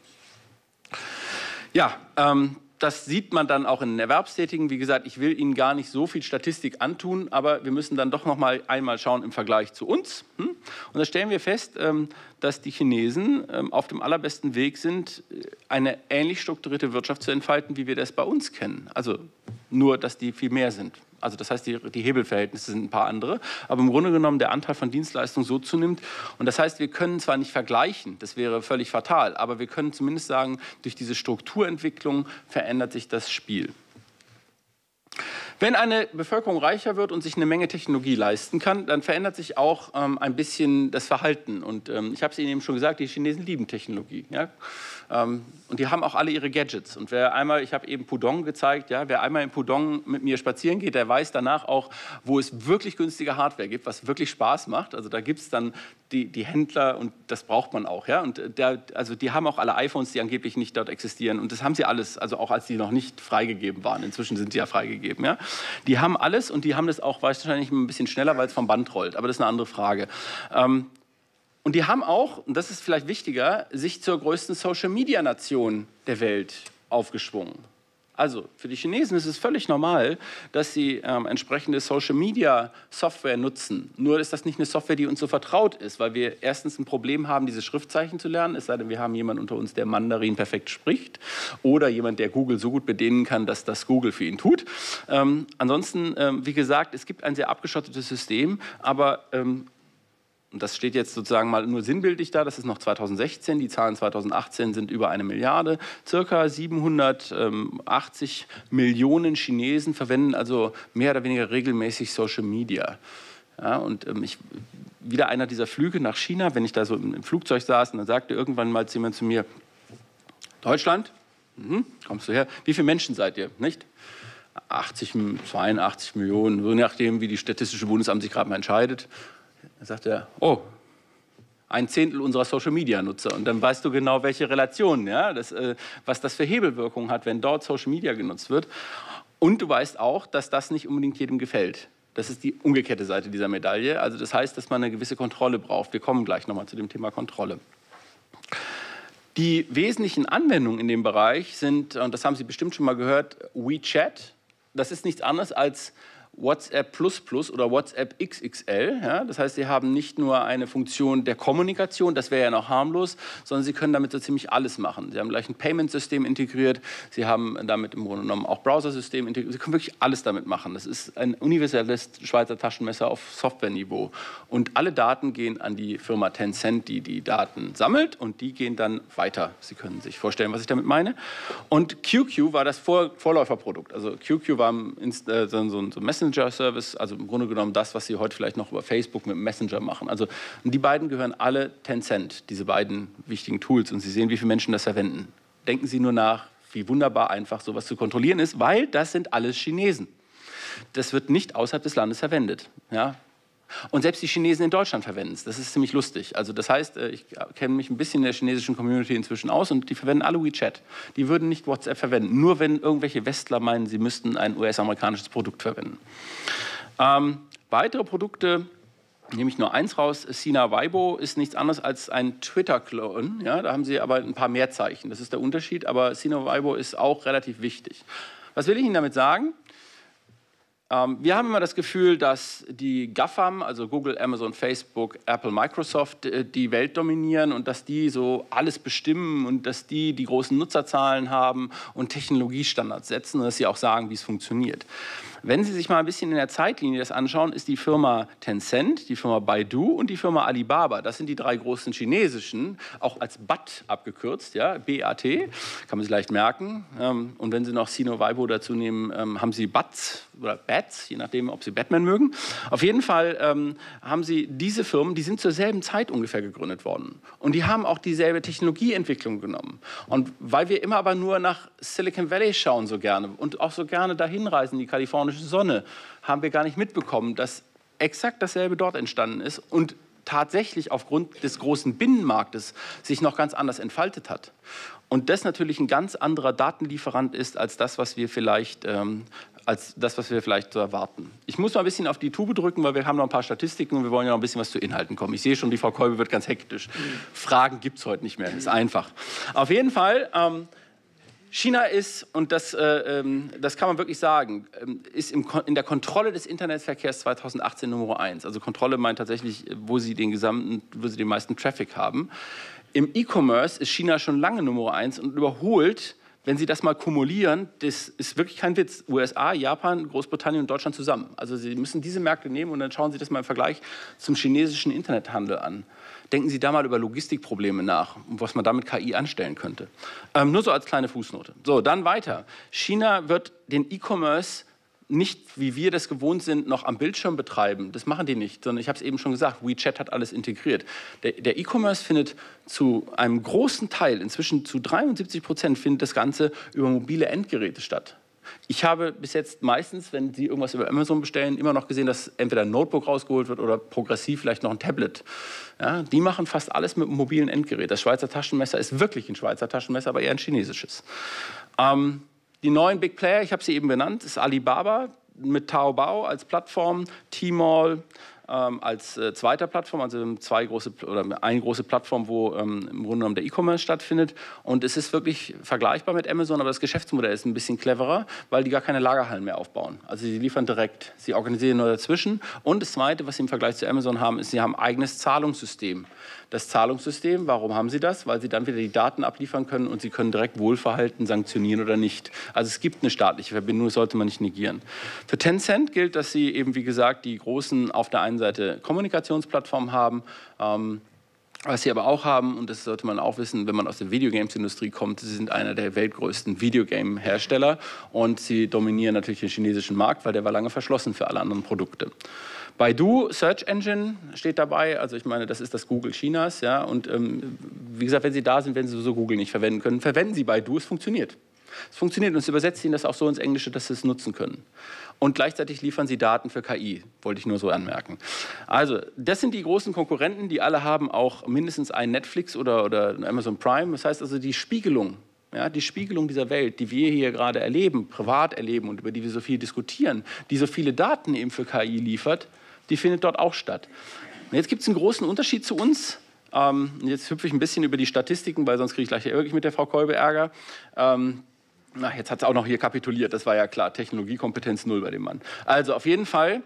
Ja, das sieht man dann auch in den Erwerbstätigen. Wie gesagt, ich will Ihnen gar nicht so viel Statistik antun, aber wir müssen dann doch noch einmal schauen im Vergleich zu uns. Und da stellen wir fest, dass die Chinesen auf dem allerbesten Weg sind, eine ähnlich strukturierte Wirtschaft zu entfalten, wie wir das bei uns kennen. Also nur, dass die viel mehr sind. Also das heißt, die Hebelverhältnisse sind ein paar andere, aber im Grunde genommen der Anteil von Dienstleistungen so zunimmt. Und das heißt, wir können zwar nicht vergleichen, das wäre völlig fatal, aber wir können zumindest sagen, durch diese Strukturentwicklung verändert sich das Spiel. Wenn eine Bevölkerung reicher wird und sich eine Menge Technologie leisten kann, dann verändert sich auch ein bisschen das Verhalten. Und ich habe es Ihnen eben schon gesagt, die Chinesen lieben Technologie. Ja? Und die haben auch alle ihre Gadgets. Und wer einmal, ich habe eben Pudong gezeigt, ja, wer einmal in Pudong mit mir spazieren geht, der weiß danach auch, wo es wirklich günstige Hardware gibt, was wirklich Spaß macht. Also da gibt es dann die Händler und das braucht man auch. Ja? Und also die haben auch alle iPhones, die angeblich nicht dort existieren. Und das haben sie alles, also auch als die noch nicht freigegeben waren. Inzwischen sind sie ja freigegeben. Ja? Die haben alles und die haben das auch wahrscheinlich ein bisschen schneller, weil es vom Band rollt. Aber das ist eine andere Frage. Und die haben auch, und das ist vielleicht wichtiger, sich zur größten Social-Media-Nation der Welt aufgeschwungen. Also für die Chinesen ist es völlig normal, dass sie entsprechende Social-Media-Software nutzen. Nur ist das nicht eine Software, die uns so vertraut ist, weil wir erstens ein Problem haben, diese Schriftzeichen zu lernen, es sei denn, wir haben jemanden unter uns, der Mandarin perfekt spricht oder jemand, der Google so gut bedienen kann, dass das Google für ihn tut. Ansonsten, wie gesagt, es gibt ein sehr abgeschottetes System, aber und das steht jetzt sozusagen mal nur sinnbildlich da, das ist noch 2016, die Zahlen 2018 sind über 1 Milliarde. Circa 780 Millionen Chinesen verwenden also mehr oder weniger regelmäßig Social Media. Ja, und wieder einer dieser Flüge nach China, wenn ich da so im Flugzeug saß, und dann sagte irgendwann mal jemand zu mir, Deutschland, kommst du her, wie viele Menschen seid ihr, nicht? 82 Millionen, so nachdem, wie die Statistische Bundesamt sich gerade mal entscheidet. Da sagt er, oh, 1/10 unserer Social-Media-Nutzer. Und dann weißt du genau, welche Relationen, ja, was das für Hebelwirkungen hat, wenn dort Social-Media genutzt wird. Und du weißt auch, dass das nicht unbedingt jedem gefällt. Das ist die umgekehrte Seite dieser Medaille. Also das heißt, dass man eine gewisse Kontrolle braucht. Wir kommen gleich nochmal zu dem Thema Kontrolle. Die wesentlichen Anwendungen in dem Bereich sind, und das haben Sie bestimmt schon mal gehört, WeChat. Das ist nichts anderes als WhatsApp++ oder WhatsApp XXL. Ja? Das heißt, Sie haben nicht nur eine Funktion der Kommunikation, das wäre ja noch harmlos, sondern Sie können damit so ziemlich alles machen. Sie haben gleich ein Payment-System integriert, Sie haben damit im Grunde genommen auch Browser-System integriert. Sie können wirklich alles damit machen. Das ist ein universelles Schweizer Taschenmesser auf Softwareniveau. Und alle Daten gehen an die Firma Tencent, die die Daten sammelt, und die gehen dann weiter. Sie können sich vorstellen, was ich damit meine. Und QQ war das Vorläuferprodukt. Also QQ war so ein Messenger-Service, also im Grunde genommen das, was Sie heute vielleicht noch über Facebook mit Messenger machen. Also die beiden gehören alle Tencent, diese beiden wichtigen Tools. Und Sie sehen, wie viele Menschen das verwenden. Denken Sie nur nach, wie wunderbar einfach sowas zu kontrollieren ist, weil das sind alles Chinesen. Das wird nicht außerhalb des Landes verwendet. Ja? Und selbst die Chinesen in Deutschland verwenden es. Das ist ziemlich lustig. Also das heißt, ich kenne mich ein bisschen in der chinesischen Community inzwischen aus und die verwenden alle WeChat. Die würden nicht WhatsApp verwenden, nur wenn irgendwelche Westler meinen, sie müssten ein US-amerikanisches Produkt verwenden. Weitere Produkte, nehme ich nur eins raus, Sina Weibo ist nichts anderes als ein Twitter-Klon. Ja, da haben sie aber ein paar mehr Zeichen. Das ist der Unterschied, aber Sina Weibo ist auch relativ wichtig. Was will ich Ihnen damit sagen? Wir haben immer das Gefühl, dass die GAFAM, also Google, Amazon, Facebook, Apple, Microsoft, die Welt dominieren und dass die so alles bestimmen und dass die großen Nutzerzahlen haben und Technologiestandards setzen und dass sie auch sagen, wie es funktioniert. Wenn Sie sich mal ein bisschen in der Zeitlinie das anschauen, ist die Firma Tencent, die Firma Baidu und die Firma Alibaba, das sind die drei großen chinesischen, auch als BAT abgekürzt, ja, BAT, kann man sich leicht merken. Und wenn Sie noch Sina Weibo dazu nehmen, haben Sie BATs oder Bats, je nachdem, ob Sie Batman mögen. Auf jeden Fall haben Sie diese Firmen, die sind zur selben Zeit ungefähr gegründet worden. Und die haben auch dieselbe Technologieentwicklung genommen. Und weil wir immer aber nur nach Silicon Valley schauen so gerne und auch so gerne dahin reisen, die kalifornische Sonne, haben wir gar nicht mitbekommen, dass exakt dasselbe dort entstanden ist und tatsächlich aufgrund des großen Binnenmarktes sich noch ganz anders entfaltet hat. Und das natürlich ein ganz anderer Datenlieferant ist als das, was wir vielleicht so erwarten. Ich muss mal ein bisschen auf die Tube drücken, weil wir haben noch ein paar Statistiken und wir wollen ja noch ein bisschen was zu Inhalten kommen. Ich sehe schon, die Frau Kolbe wird ganz hektisch. Fragen gibt es heute nicht mehr, ist einfach. Auf jeden Fall, China ist, und das kann man wirklich sagen, ist in der Kontrolle des Internetverkehrs 2018 Nummer 1. Also Kontrolle meint tatsächlich, wo sie den meisten Traffic haben. Im E-Commerce ist China schon lange Nummer 1 und überholt, wenn Sie das mal kumulieren, das ist wirklich kein Witz, USA, Japan, Großbritannien und Deutschland zusammen. Also Sie müssen diese Märkte nehmen und dann schauen Sie das mal im Vergleich zum chinesischen Internethandel an. Denken Sie da mal über Logistikprobleme nach und was man damit KI anstellen könnte. Nur so als kleine Fußnote. So, dann weiter. China wird den E-Commerce nicht, wie wir das gewohnt sind, noch am Bildschirm betreiben. Das machen die nicht, sondern ich habe es eben schon gesagt, WeChat hat alles integriert. Der E-Commerce findet zu einem großen Teil, inzwischen zu 73%, findet das Ganze über mobile Endgeräte statt. Ich habe bis jetzt meistens, wenn Sie irgendwas über Amazon bestellen, immer noch gesehen, dass entweder ein Notebook rausgeholt wird oder progressiv vielleicht noch ein Tablet. Ja, die machen fast alles mit einem mobilen Endgerät. Das Schweizer Taschenmesser ist wirklich ein Schweizer Taschenmesser, aber eher ein chinesisches. Die neuen Big Player, ich habe sie eben benannt, ist Alibaba mit Taobao als Plattform, Tmall als zweiter Plattform, also eine große Plattform, wo im Grunde genommen der E-Commerce stattfindet. Und es ist wirklich vergleichbar mit Amazon, aber das Geschäftsmodell ist ein bisschen cleverer, weil die gar keine Lagerhallen mehr aufbauen. Also sie liefern direkt, sie organisieren nur dazwischen. Und das Zweite, was sie im Vergleich zu Amazon haben, ist, sie haben ein eigenes Zahlungssystem. Das Zahlungssystem, warum haben sie das? Weil sie dann wieder die Daten abliefern können und sie können direkt Wohlverhalten sanktionieren oder nicht. Also es gibt eine staatliche Verbindung, das sollte man nicht negieren. Für Tencent gilt, dass sie eben, wie gesagt, die großen auf der einen Seite Kommunikationsplattformen haben, was sie aber auch haben, und das sollte man auch wissen, wenn man aus der Videogames-Industrie kommt, sie sind einer der weltgrößten Videogame-Hersteller und sie dominieren natürlich den chinesischen Markt, weil der war lange verschlossen für alle anderen Produkte. Baidu Search Engine steht dabei, also ich meine, das ist das Google Chinas, ja, und wie gesagt, wenn Sie da sind, wenn Sie so Google nicht verwenden können, verwenden Sie Baidu, es funktioniert. Es funktioniert und es übersetzt Ihnen das auch so ins Englische, dass Sie es nutzen können. Und gleichzeitig liefern Sie Daten für KI, wollte ich nur so anmerken. Also, das sind die großen Konkurrenten, die alle haben auch mindestens ein Netflix oder Amazon Prime. Das heißt also, die Spiegelung, ja, die Spiegelung dieser Welt, die wir hier gerade erleben, privat erleben und über die wir so viel diskutieren, die so viele Daten eben für KI liefert, die findet dort auch statt. Und jetzt gibt es einen großen Unterschied zu uns. Jetzt hüpfe ich ein bisschen über die Statistiken, weil sonst kriege ich gleich wirklich mit der Frau Kolbe Ärger. Jetzt hat sie auch noch hier kapituliert, das war ja klar, Technologiekompetenz 0 bei dem Mann. Also auf jeden Fall,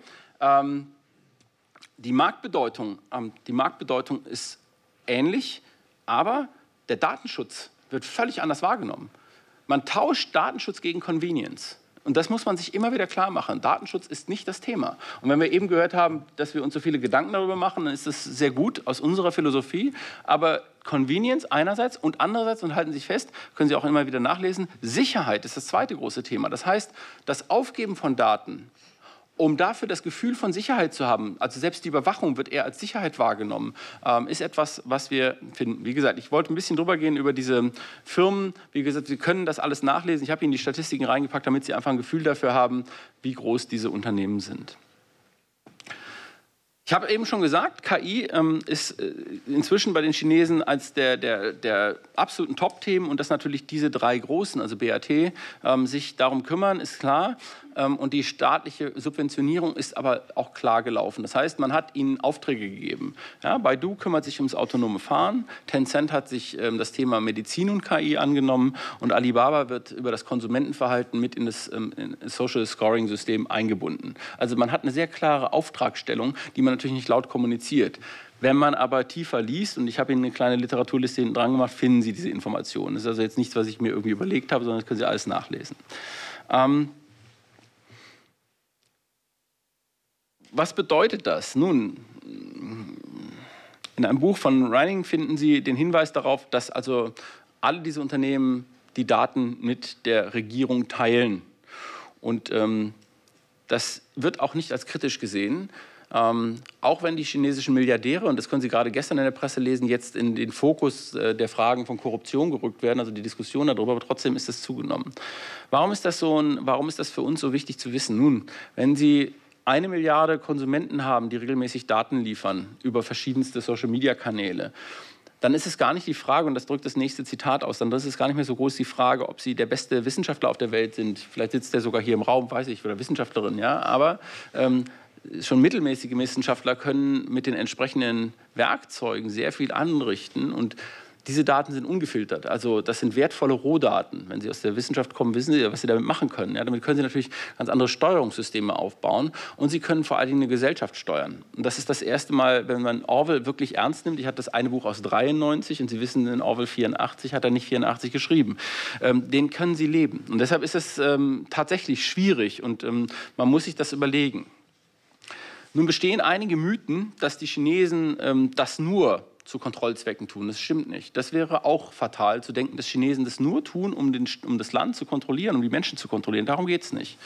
die Marktbedeutung ist ähnlich, aber der Datenschutz wird völlig anders wahrgenommen. Man tauscht Datenschutz gegen Convenience. Und das muss man sich immer wieder klar machen. Datenschutz ist nicht das Thema. Und wenn wir eben gehört haben, dass wir uns so viele Gedanken darüber machen, dann ist das sehr gut aus unserer Philosophie. Aber Convenience einerseits und andererseits, und halten Sie sich fest, können Sie auch immer wieder nachlesen, Sicherheit ist das zweite große Thema. Das heißt, das Aufgeben von Daten, um dafür das Gefühl von Sicherheit zu haben, also selbst die Überwachung wird eher als Sicherheit wahrgenommen, ist etwas, was wir finden. Wie gesagt, ich wollte ein bisschen drüber gehen über diese Firmen. Wie gesagt, Sie können das alles nachlesen. Ich habe Ihnen die Statistiken reingepackt, damit Sie einfach ein Gefühl dafür haben, wie groß diese Unternehmen sind. Ich habe eben schon gesagt, KI ist inzwischen bei den Chinesen als der absoluten Top-Themen und dass natürlich diese drei großen, also BAT, sich darum kümmern, ist klar. Und die staatliche Subventionierung ist aber auch klar gelaufen. Das heißt, man hat ihnen Aufträge gegeben. Ja, Baidu kümmert sich ums autonome Fahren, Tencent hat sich das Thema Medizin und KI angenommen und Alibaba wird über das Konsumentenverhalten mit in das Social Scoring System eingebunden. Also man hat eine sehr klare Auftragstellung, die man natürlich nicht laut kommuniziert. Wenn man aber tiefer liest, und ich habe Ihnen eine kleine Literaturliste hinten dran gemacht, finden Sie diese Informationen. Das ist also jetzt nichts, was ich mir irgendwie überlegt habe, sondern das können Sie alles nachlesen. Was bedeutet das? Nun, in einem Buch von Reining finden Sie den Hinweis darauf, dass also alle diese Unternehmen die Daten mit der Regierung teilen. Und das wird auch nicht als kritisch gesehen. Auch wenn die chinesischen Milliardäre, und das können Sie gerade gestern in der Presse lesen, jetzt in den Fokus der Fragen von Korruption gerückt werden, also die Diskussion darüber, aber trotzdem ist das zugenommen. Warum ist das für uns so wichtig zu wissen? Nun, wenn Sie 1 Milliarde Konsumenten haben, die regelmäßig Daten liefern über verschiedenste Social-Media-Kanäle, dann ist es gar nicht die Frage, und das drückt das nächste Zitat aus, dann ist es gar nicht mehr so groß die Frage, ob Sie der beste Wissenschaftler auf der Welt sind. Vielleicht sitzt der sogar hier im Raum, weiß ich, oder Wissenschaftlerin, ja, aber schon mittelmäßige Wissenschaftler können mit den entsprechenden Werkzeugen sehr viel anrichten und diese Daten sind ungefiltert, also das sind wertvolle Rohdaten. Wenn Sie aus der Wissenschaft kommen, wissen Sie, was Sie damit machen können. Ja, damit können Sie natürlich ganz andere Steuerungssysteme aufbauen und Sie können vor allen Dingen eine Gesellschaft steuern. Und das ist das erste Mal, wenn man Orwell wirklich ernst nimmt. Ich hatte das eine Buch aus 93 und Sie wissen, in Orwell 84 hat er nicht 84 geschrieben. Den können Sie leben. Und deshalb ist es tatsächlich schwierig und man muss sich das überlegen. Nun bestehen einige Mythen, dass die Chinesen das nur zu Kontrollzwecken tun. Das stimmt nicht. Das wäre auch fatal, zu denken, dass Chinesen das nur tun, um das Land zu kontrollieren, um die Menschen zu kontrollieren. Darum geht es nicht.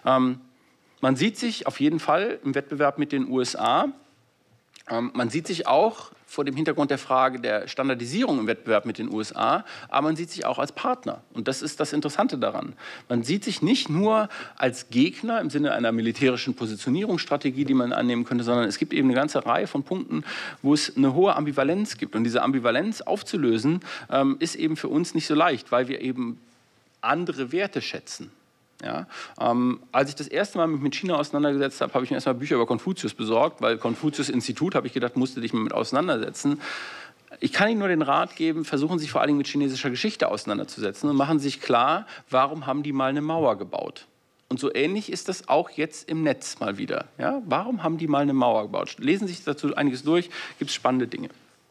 Man sieht sich auf jeden Fall im Wettbewerb mit den USA. Man sieht sich auch vor dem Hintergrund der Frage der Standardisierung im Wettbewerb mit den USA, aber man sieht sich auch als Partner. Und das ist das Interessante daran. Man sieht sich nicht nur als Gegner im Sinne einer militärischen Positionierungsstrategie, die man annehmen könnte, sondern es gibt eben eine ganze Reihe von Punkten, wo es eine hohe Ambivalenz gibt. Und diese Ambivalenz aufzulösen, ist eben für uns nicht so leicht, weil wir eben andere Werte schätzen. Ja, als ich das erste Mal mich mit China auseinandergesetzt habe, habe ich mir erstmal Bücher über Konfuzius besorgt, weil Konfuzius-Institut, habe ich gedacht, musste dich mit auseinandersetzen. Ich kann Ihnen nur den Rat geben, versuchen Sie sich vor allem mit chinesischer Geschichte auseinanderzusetzen und machen sich klar, warum haben die mal eine Mauer gebaut? Und so ähnlich ist das auch jetzt im Netz mal wieder. Ja, warum haben die mal eine Mauer gebaut? Lesen Sie sich dazu einiges durch, gibt es spannende Dinge.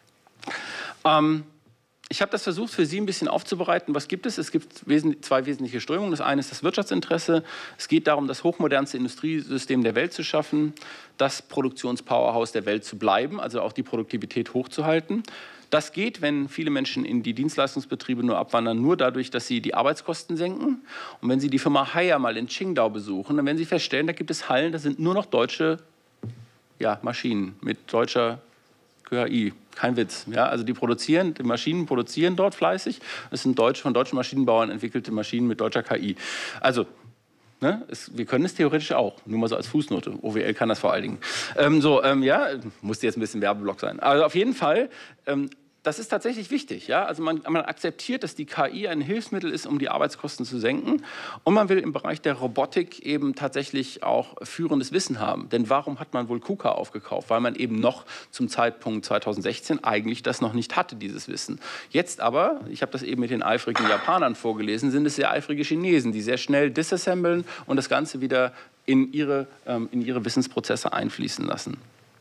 Ich habe das versucht, für Sie ein bisschen aufzubereiten. Was gibt es? Es gibt zwei wesentliche Strömungen. Das eine ist das Wirtschaftsinteresse. Es geht darum, das hochmodernste Industriesystem der Welt zu schaffen, das Produktionspowerhouse der Welt zu bleiben, also auch die Produktivität hochzuhalten. Das geht, wenn viele Menschen in die Dienstleistungsbetriebe nur abwandern, nur dadurch, dass sie die Arbeitskosten senken. Und wenn Sie die Firma Haier mal in Qingdao besuchen, dann werden Sie feststellen, da gibt es Hallen, da sind nur noch deutsche Maschinen mit deutscher KI. Kein Witz. Ja, also die Maschinen produzieren dort fleißig. Es sind von deutschen Maschinenbauern entwickelte Maschinen mit deutscher KI. Also, wir können es theoretisch auch. Nur mal so als Fußnote. OWL kann das vor allen Dingen. Musste jetzt ein bisschen Werbeblock sein. Also auf jeden Fall, das ist tatsächlich wichtig. Ja? Also man akzeptiert, dass die KI ein Hilfsmittel ist, um die Arbeitskosten zu senken. Und man will im Bereich der Robotik eben tatsächlich auch führendes Wissen haben. Denn warum hat man wohl KUKA aufgekauft? Weil man eben noch zum Zeitpunkt 2016 eigentlich das noch nicht hatte, dieses Wissen. Jetzt aber, ich habe das eben mit den eifrigen Japanern vorgelesen, sind es sehr eifrige Chinesen, die sehr schnell disassemblen und das Ganze wieder in ihre Wissensprozesse einfließen lassen.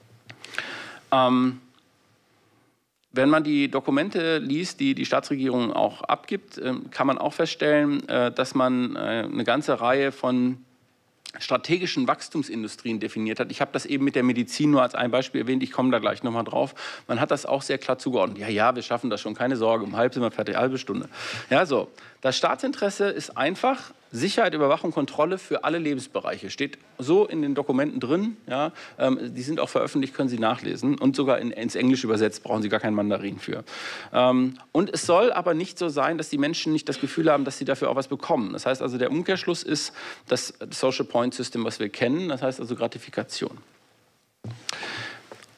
Wenn man die Dokumente liest, die die Staatsregierung auch abgibt, kann man auch feststellen, dass man eine ganze Reihe von strategischen Wachstumsindustrien definiert hat. Ich habe das eben mit der Medizin nur als ein Beispiel erwähnt, ich komme da gleich nochmal drauf. Man hat das auch sehr klar zugeordnet. Ja, wir schaffen das schon, keine Sorge, um halb sind wir fertig, halbe Stunde. Ja, so. Das Staatsinteresse ist einfach Sicherheit, Überwachung, Kontrolle für alle Lebensbereiche. Steht so in den Dokumenten drin. Ja, die sind auch veröffentlicht, können Sie nachlesen. Und sogar ins Englische übersetzt, brauchen Sie gar kein Mandarin für. Und es soll aber nicht so sein, dass die Menschen nicht das Gefühl haben, dass sie dafür auch was bekommen. Das heißt also, der Umkehrschluss ist das Social Point System, was wir kennen. Das heißt also Gratifikation.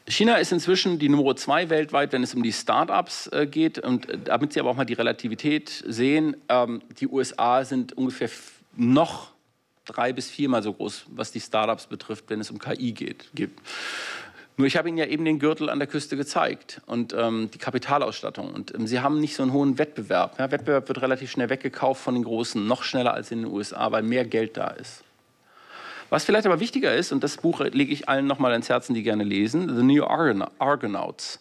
China ist inzwischen die Nummer 2 weltweit, wenn es um die Start-ups geht. Und damit Sie aber auch mal die Relativität sehen, die USA sind ungefähr noch 3- bis 4-mal so groß, was die Start-ups betrifft, wenn es um KI geht. Nur ich habe Ihnen ja eben den Gürtel an der Küste gezeigt und die Kapitalausstattung. Und Sie haben nicht so einen hohen Wettbewerb. Ja, Wettbewerb wird relativ schnell weggekauft von den Großen, noch schneller als in den USA, weil mehr Geld da ist. Was vielleicht aber wichtiger ist, und das Buch lege ich allen noch mal ans Herzen, die gerne lesen, The New Argonauts,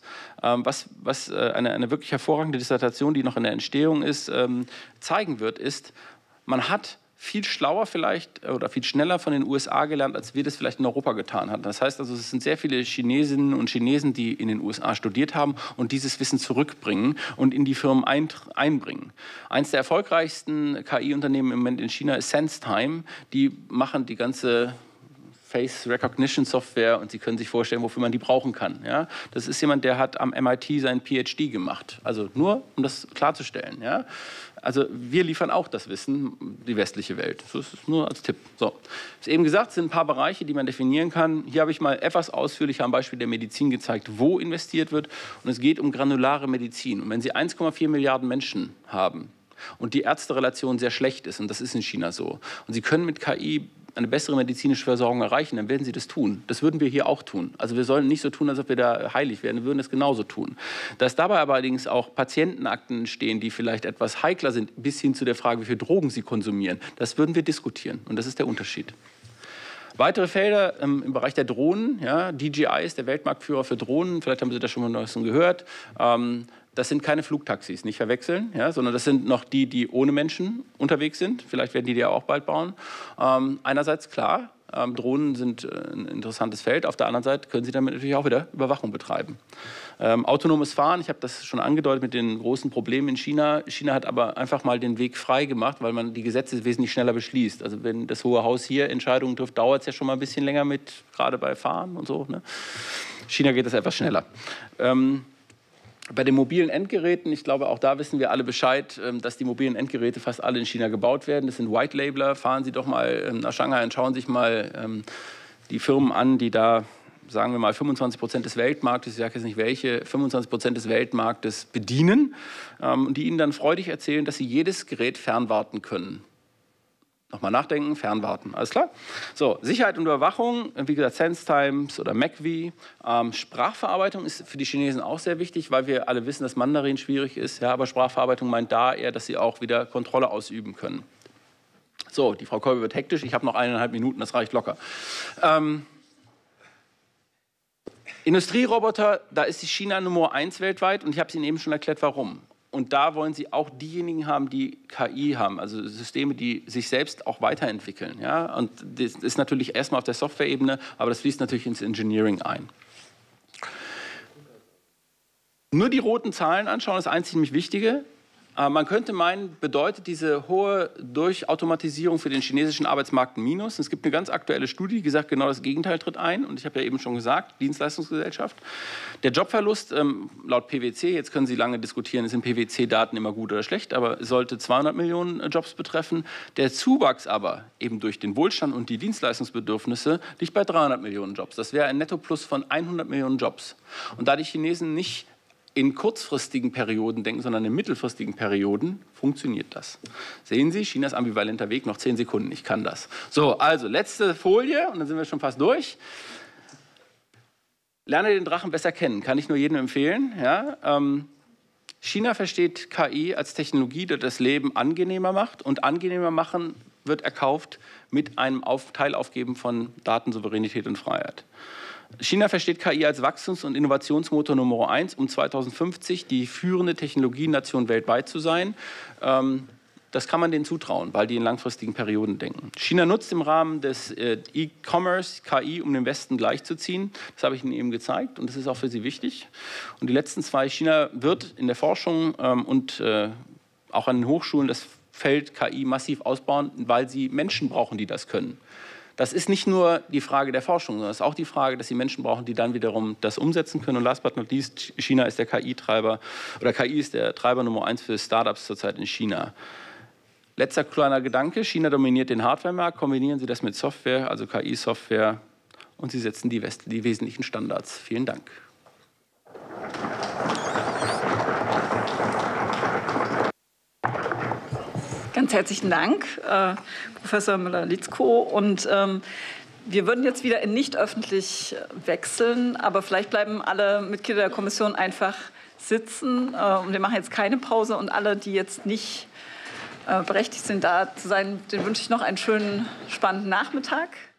was eine wirklich hervorragende Dissertation, die noch in der Entstehung ist, zeigen wird, ist, man hat viel schlauer vielleicht oder viel schneller von den USA gelernt, als wir das vielleicht in Europa getan haben. Das heißt also, es sind sehr viele Chinesinnen und Chinesen, die in den USA studiert haben und dieses Wissen zurückbringen und in die Firmen einbringen. Eins der erfolgreichsten KI-Unternehmen im Moment in China ist SenseTime. Die machen die ganze Face Recognition Software und Sie können sich vorstellen, wofür man die brauchen kann. Ja? Das ist jemand, der hat am MIT seinen PhD gemacht. Also nur, um das klarzustellen. Ja? Also wir liefern auch das Wissen, die westliche Welt. Das ist nur als Tipp. So. Ich habe eben gesagt, es sind ein paar Bereiche, die man definieren kann. Hier habe ich mal etwas ausführlicher am Beispiel der Medizin gezeigt, wo investiert wird. Und es geht um granulare Medizin. Und wenn Sie 1,4 Milliarden Menschen haben und die Ärzterelation sehr schlecht ist, und das ist in China so, und Sie können mit KI eine bessere medizinische Versorgung erreichen, dann werden Sie das tun. Das würden wir hier auch tun. Also wir sollen nicht so tun, als ob wir da heilig wären, wir würden das genauso tun. Dass dabei aber allerdings auch Patientenakten stehen, die vielleicht etwas heikler sind, bis hin zu der Frage, wie viel Drogen sie konsumieren, das würden wir diskutieren. Und das ist der Unterschied. Weitere Felder im Bereich der Drohnen, ja, DJI ist der Weltmarktführer für Drohnen, vielleicht haben Sie das schon mal was gehört. Das sind keine Flugtaxis, nicht verwechseln, ja, sondern das sind noch die, die ohne Menschen unterwegs sind. Vielleicht werden die ja auch bald bauen. Einerseits klar, Drohnen sind ein interessantes Feld. Auf der anderen Seite können Sie damit natürlich auch wieder Überwachung betreiben. Autonomes Fahren, ich habe das schon angedeutet mit den großen Problemen in China. China hat aber einfach mal den Weg frei gemacht, weil man die Gesetze wesentlich schneller beschließt. Also wenn das Hohe Haus hier Entscheidungen trifft, dauert es ja schon mal ein bisschen länger mit, gerade bei Fahren und so. Ne? China geht das etwas schneller. Bei den mobilen Endgeräten, ich glaube, auch da wissen wir alle Bescheid, dass die mobilen Endgeräte fast alle in China gebaut werden. Das sind White-Labeler. Fahren Sie doch mal nach Shanghai und schauen sich mal die Firmen an, die da, sagen wir mal, 25% des Weltmarktes, ich sage jetzt nicht welche, 25% des Weltmarktes bedienen und die Ihnen dann freudig erzählen, dass Sie jedes Gerät fernwarten können. Nochmal nachdenken, fernwarten, alles klar? So, Sicherheit und Überwachung, wie gesagt, SenseTime oder MacV. Sprachverarbeitung ist für die Chinesen auch sehr wichtig, weil wir alle wissen, dass Mandarin schwierig ist. Ja, aber Sprachverarbeitung meint da eher, dass sie auch wieder Kontrolle ausüben können. So, die Frau Kolbe wird hektisch, ich habe noch 1,5 Minuten, das reicht locker. Industrieroboter, da ist die China Nummer 1 weltweit und ich habe es Ihnen eben schon erklärt, warum. Und da wollen Sie auch diejenigen haben, die KI haben, also Systeme, die sich selbst auch weiterentwickeln. Ja? Und das ist natürlich erstmal auf der Software-Ebene, aber das fließt natürlich ins Engineering ein. Nur die roten Zahlen anschauen, das einzig ziemlich Wichtige. Man könnte meinen, bedeutet diese hohe Durchautomatisierung für den chinesischen Arbeitsmarkt ein Minus. Es gibt eine ganz aktuelle Studie, die gesagt, genau das Gegenteil tritt ein. Und ich habe ja eben schon gesagt, Dienstleistungsgesellschaft. Der Jobverlust laut PwC, jetzt können Sie lange diskutieren, sind PwC-Daten immer gut oder schlecht, aber sollte 200 Millionen Jobs betreffen. Der Zuwachs aber eben durch den Wohlstand und die Dienstleistungsbedürfnisse liegt bei 300 Millionen Jobs. Das wäre ein Nettoplus von 100 Millionen Jobs. Und da die Chinesen nicht in kurzfristigen Perioden denken, sondern in mittelfristigen Perioden, funktioniert das. Sehen Sie, Chinas ambivalenter Weg, noch 10 Sekunden, ich kann das. So, also letzte Folie und dann sind wir schon fast durch. Lerne den Drachen besser kennen, kann ich nur jedem empfehlen. Ja? China versteht KI als Technologie, die das Leben angenehmer macht und angenehmer machen wird erkauft mit einem Teilaufgeben von Datensouveränität und Freiheit. China versteht KI als Wachstums- und Innovationsmotor Nummer 1, um 2050 die führende Technologienation weltweit zu sein. Das kann man denen zutrauen, weil die in langfristigen Perioden denken. China nutzt im Rahmen des E-Commerce KI, um den Westen gleichzuziehen. Das habe ich Ihnen eben gezeigt und das ist auch für Sie wichtig. Und die letzten zwei, China wird in der Forschung und auch an den Hochschulen das Feld KI massiv ausbauen, weil sie Menschen brauchen, die das können. Das ist nicht nur die Frage der Forschung, sondern es ist auch die Frage, dass sie Menschen brauchen, die dann wiederum das umsetzen können. Und last but not least, China ist der KI-Treiber, oder KI ist der Treiber Nummer 1 für Startups zurzeit in China. Letzter kleiner Gedanke, China dominiert den Hardware-Markt, kombinieren Sie das mit Software, also KI-Software, und Sie setzen die wesentlichen Standards. Vielen Dank. Ganz herzlichen Dank, Professor Müller-Litzko. Und wir würden jetzt wieder in nicht öffentlich wechseln, aber vielleicht bleiben alle Mitglieder der Kommission einfach sitzen. Und wir machen jetzt keine Pause. Und alle, die jetzt nicht berechtigt sind, da zu sein, denen wünsche ich noch einen schönen, spannenden Nachmittag.